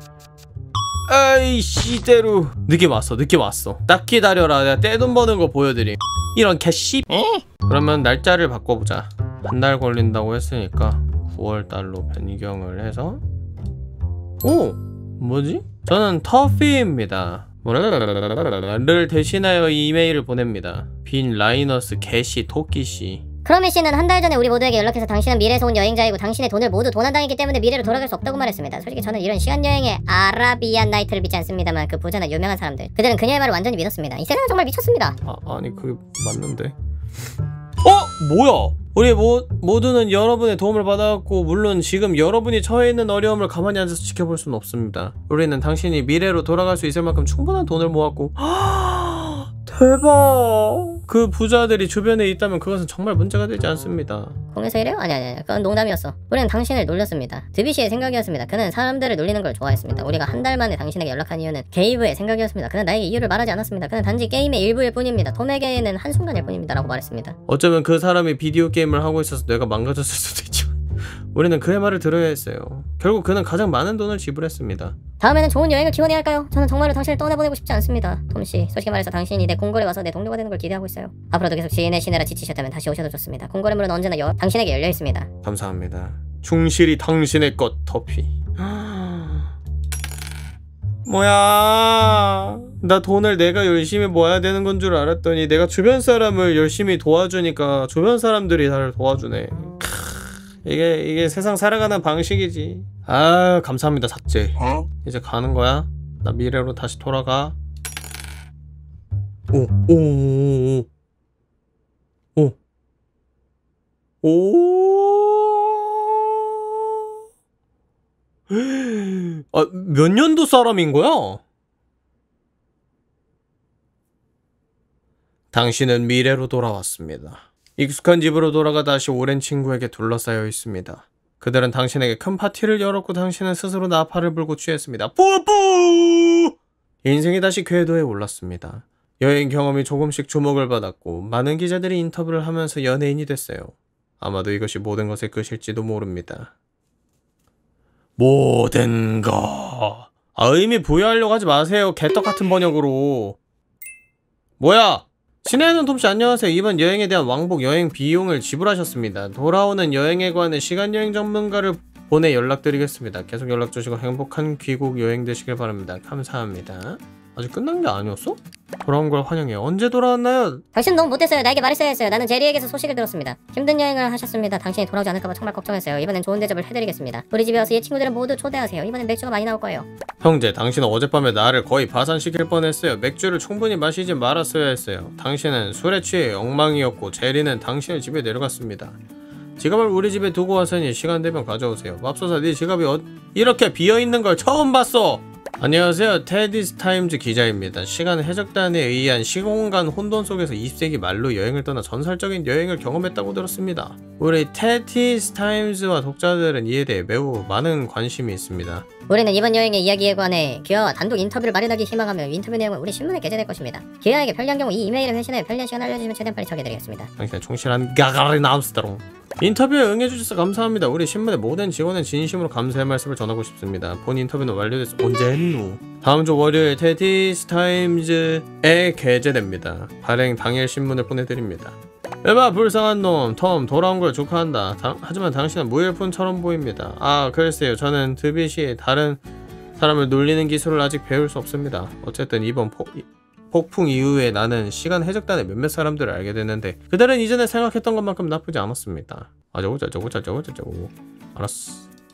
에이씨, 때로 느낌 왔어. 느낌 왔어. 딱 기다려라. 내가 떼돈 버는 거 보여드림. 이런 개씨. 그러면 날짜를 바꿔보자. 한 달 걸린다고 했으니까 구월달로 변경을 해서 오! 뭐지? 저는 터피입니다. 를 대신하여 이메일을 보냅니다. 빈 라이너스 개씨 토끼씨. 크로미 씨는 한 달 전에 우리 모두에게 연락해서 당신은 미래에서 온 여행자이고 당신의 돈을 모두 도난당했기 때문에 미래로 돌아갈 수 없다고 말했습니다. 솔직히 저는 이런 시간여행의 아라비안 나이트를 믿지 않습니다만 그 부자나 유명한 사람들, 그들은 그녀의 말을 완전히 믿었습니다. 이 세상은 정말 미쳤습니다. 아, 아니 그게 맞는데. 어? 뭐야? 우리 모, 모두는 여러분의 도움을 받아왔고 물론 지금 여러분이 처해 있는 어려움을 가만히 앉아서 지켜볼 수는 없습니다. 우리는 당신이 미래로 돌아갈 수 있을 만큼 충분한 돈을 모았고 대박! 그 부자들이 주변에 있다면 그것은 정말 문제가 되지 않습니다. 공에서 이래요? 아니 아니 아니 그건 농담이었어. 우리는 당신을 놀렸습니다. 드비시의 생각이었습니다. 그는 사람들을 놀리는 걸 좋아했습니다. 우리가 한 달 만에 당신에게 연락한 이유는 게이브의 생각이었습니다. 그는 나에게 이유를 말하지 않았습니다. 그는 단지 게임의 일부일 뿐입니다. 톰에게는 한순간일 뿐입니다 라고 말했습니다. 어쩌면 그 사람이 비디오 게임을 하고 있어서 뇌가 망가졌을 수도 있지만 우리는 그의 말을 들어야 했어요. 결국 그는 가장 많은 돈을 지불했습니다. 다음에는 좋은 여행을 기원해야 할까요? 저는 정말로 당신을 떠나보내고 싶지 않습니다. 톰씨, 솔직히 말해서 당신이 내 공걸에 와서 내 동료가 되는 걸 기대하고 있어요. 앞으로도 계속 지인의 시내라 지치셨다면 다시 오셔도 좋습니다. 공걸의 문은 언제나 여, 당신에게 열려 있습니다. 감사합니다. 충실히 당신의 것 터피. 뭐야, 나 돈을 내가 열심히 모아야 되는 건 줄 알았더니 내가 주변 사람을 열심히 도와주니까 주변 사람들이 나를 도와주네. 이게 이게 세상 살아가는 방식이지. 아, 감사합니다. 삭제. 어? 이제 가는 거야. 나 미래로 다시 돌아가. 오, 오, 오, 오, 오. 아, 몇 년도 사람인 거야? 당신은 미래로 돌아왔습니다. 익숙한 집으로 돌아가 다시 오랜 친구에게 둘러싸여 있습니다. 그들은 당신에게 큰 파티를 열었고 당신은 스스로 나팔을 불고 취했습니다. 뿌뿌! 인생이 다시 궤도에 올랐습니다. 여행 경험이 조금씩 주목을 받았고 많은 기자들이 인터뷰를 하면서 연예인이 됐어요. 아마도 이것이 모든 것의 끝일지도 모릅니다. 모든 것... 아, 의미 부여하려고 하지 마세요. 개떡같은 번역으로. 뭐야? 친애하는 톰씨 안녕하세요. 이번 여행에 대한 왕복 여행 비용을 지불하셨습니다. 돌아오는 여행에 관한 시간여행 전문가를 보내 연락드리겠습니다. 계속 연락주시고 행복한 귀국 여행 되시길 바랍니다. 감사합니다. 아직 끝난 게 아니었어? 돌아온 걸 환영해요. 언제 돌아왔나요? 당신 너무 못했어요. 나에게 말했어야 했어요. 나는 제리에게서 소식을 들었습니다. 힘든 여행을 하셨습니다. 당신이 돌아오지 않을까봐 정말 걱정했어요. 이번엔 좋은 대접을 해드리겠습니다. 우리 집에 와서 이 친구들은 모두 초대하세요. 이번엔 맥주가 많이 나올 거예요. 형제, 당신은 어젯밤에 나를 거의 파산시킬 뻔했어요. 맥주를 충분히 마시지 말았어야 했어요. 당신은 술에 취해 엉망이었고 제리는 당신의 집에 내려갔습니다. 지갑을 우리 집에 두고 왔으니 시간 되면 가져오세요. 맙소사, 네 지갑이 어... 이렇게 비어있는 걸 처음 봤어! 안녕하세요. 테디스 타임즈 기자입니다. 시간 해적단에 의한 시공간 혼돈 속에서 이십 세기 말로 여행을 떠나 전설적인 여행을 경험했다고 들었습니다. 우리 테디스 타임즈와 독자들은 이에 대해 매우 많은 관심이 있습니다. 우리는 이번 여행의 이야기에 관해 기아와 단독 인터뷰를 마련하기 희망하며 인터뷰 내용은 우리 신문에 게재될 것입니다. 기아에게 편리한 경우 이 이메일을 회신해 편리한 시간 알려주시면 최대한 빨리 처리해드리겠습니다. 당신의 충실한 가가린 암스트롱. 인터뷰에 응해주셔서 감사합니다. 우리 신문의 모든 직원은 진심으로 감사의 말씀을 전하고 싶습니다. 본 인터뷰는 완료됐어. 언제 했노? 다음 주 월요일 테디스 타임즈에 게재됩니다. 발행 당일 신문을 보내드립니다. 에바 불쌍한 놈 톰 돌아온 걸 축하한다. 다, 하지만 당신은 무일푼처럼 보입니다. 아 글쎄요, 저는 드빗이 다른 사람을 놀리는 기술을 아직 배울 수 없습니다. 어쨌든 이번 포, 폭풍 이후에 나는 시간 해적단의 몇몇 사람들을 알게 됐는데 그들은 이전에 생각했던 것만큼 나쁘지 않았습니다. 아 저거 저거 저거 저거 알았어.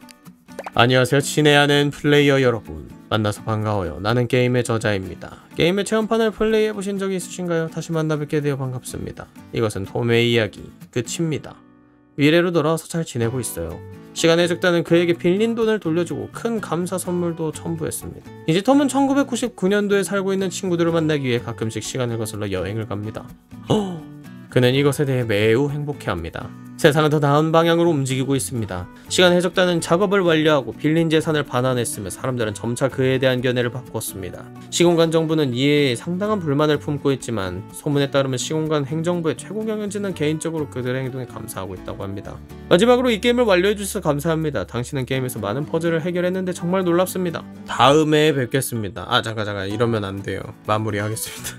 안녕하세요. 친애하는 플레이어 여러분, 만나서 반가워요. 나는 게임의 저자입니다. 게임의 체험판을 플레이해보신 적이 있으신가요? 다시 만나뵙게 되어 반갑습니다. 이것은 톰의 이야기 끝입니다. 미래로 돌아와서 잘 지내고 있어요. 시간 해적단은 그에게 빌린 돈을 돌려주고 큰 감사 선물도 첨부했습니다. 이제 톰은 천구백구십구 년도에 살고 있는 친구들을 만나기 위해 가끔씩 시간을 거슬러 여행을 갑니다. 허! 그는 이것에 대해 매우 행복해합니다. 세상은 더 나은 방향으로 움직이고 있습니다. 시간 해적단은 작업을 완료하고 빌린 재산을 반환했으며 사람들은 점차 그에 대한 견해를 바꿨습니다. 시공간 정부는 이에 상당한 불만을 품고 있지만 소문에 따르면 시공간 행정부의 최고 경영진은 개인적으로 그들의 행동에 감사하고 있다고 합니다. 마지막으로 이 게임을 완료해주셔서 감사합니다. 당신은 게임에서 많은 퍼즐을 해결했는데 정말 놀랍습니다. 다음에 뵙겠습니다. 아 잠깐 잠깐 이러면 안 돼요. 마무리하겠습니다.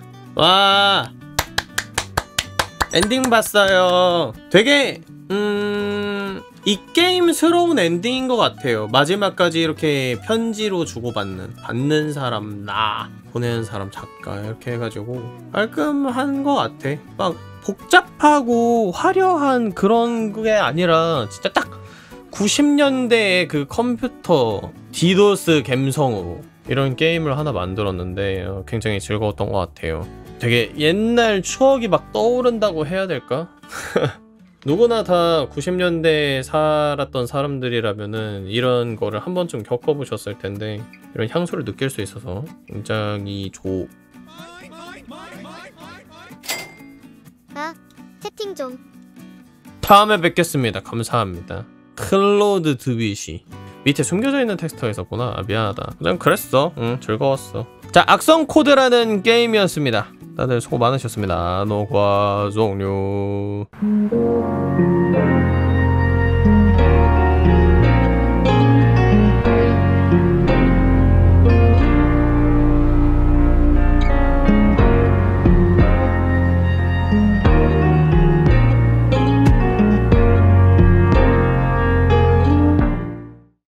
와 엔딩 봤어요. 되게 음... 이 게임스러운 엔딩인 것 같아요. 마지막까지 이렇게 편지로 주고받는, 받는 사람 나, 보내는 사람 작가 이렇게 해가지고 깔끔한 것 같아. 막 복잡하고 화려한 그런 게 아니라 진짜 딱 구십 년대의 그 컴퓨터 디도스 감성으로 이런 게임을 하나 만들었는데 굉장히 즐거웠던 것 같아요. 되게 옛날 추억이 막 떠오른다고 해야 될까? 누구나 다 구십 년대에 살았던 사람들이라면은 이런 거를 한 번쯤 겪어보셨을 텐데 이런 향수를 느낄 수 있어서 굉장히 좋. 아, 채팅 좀. 다음에 뵙겠습니다. 감사합니다. 클로드 드빗이 밑에 숨겨져 있는 텍스터에서구나. 아, 미안하다. 그냥 그랬어. 응, 즐거웠어. 자, 악성 코드라는 게임이었습니다. 다들 수고 많으셨습니다. 녹화 종료.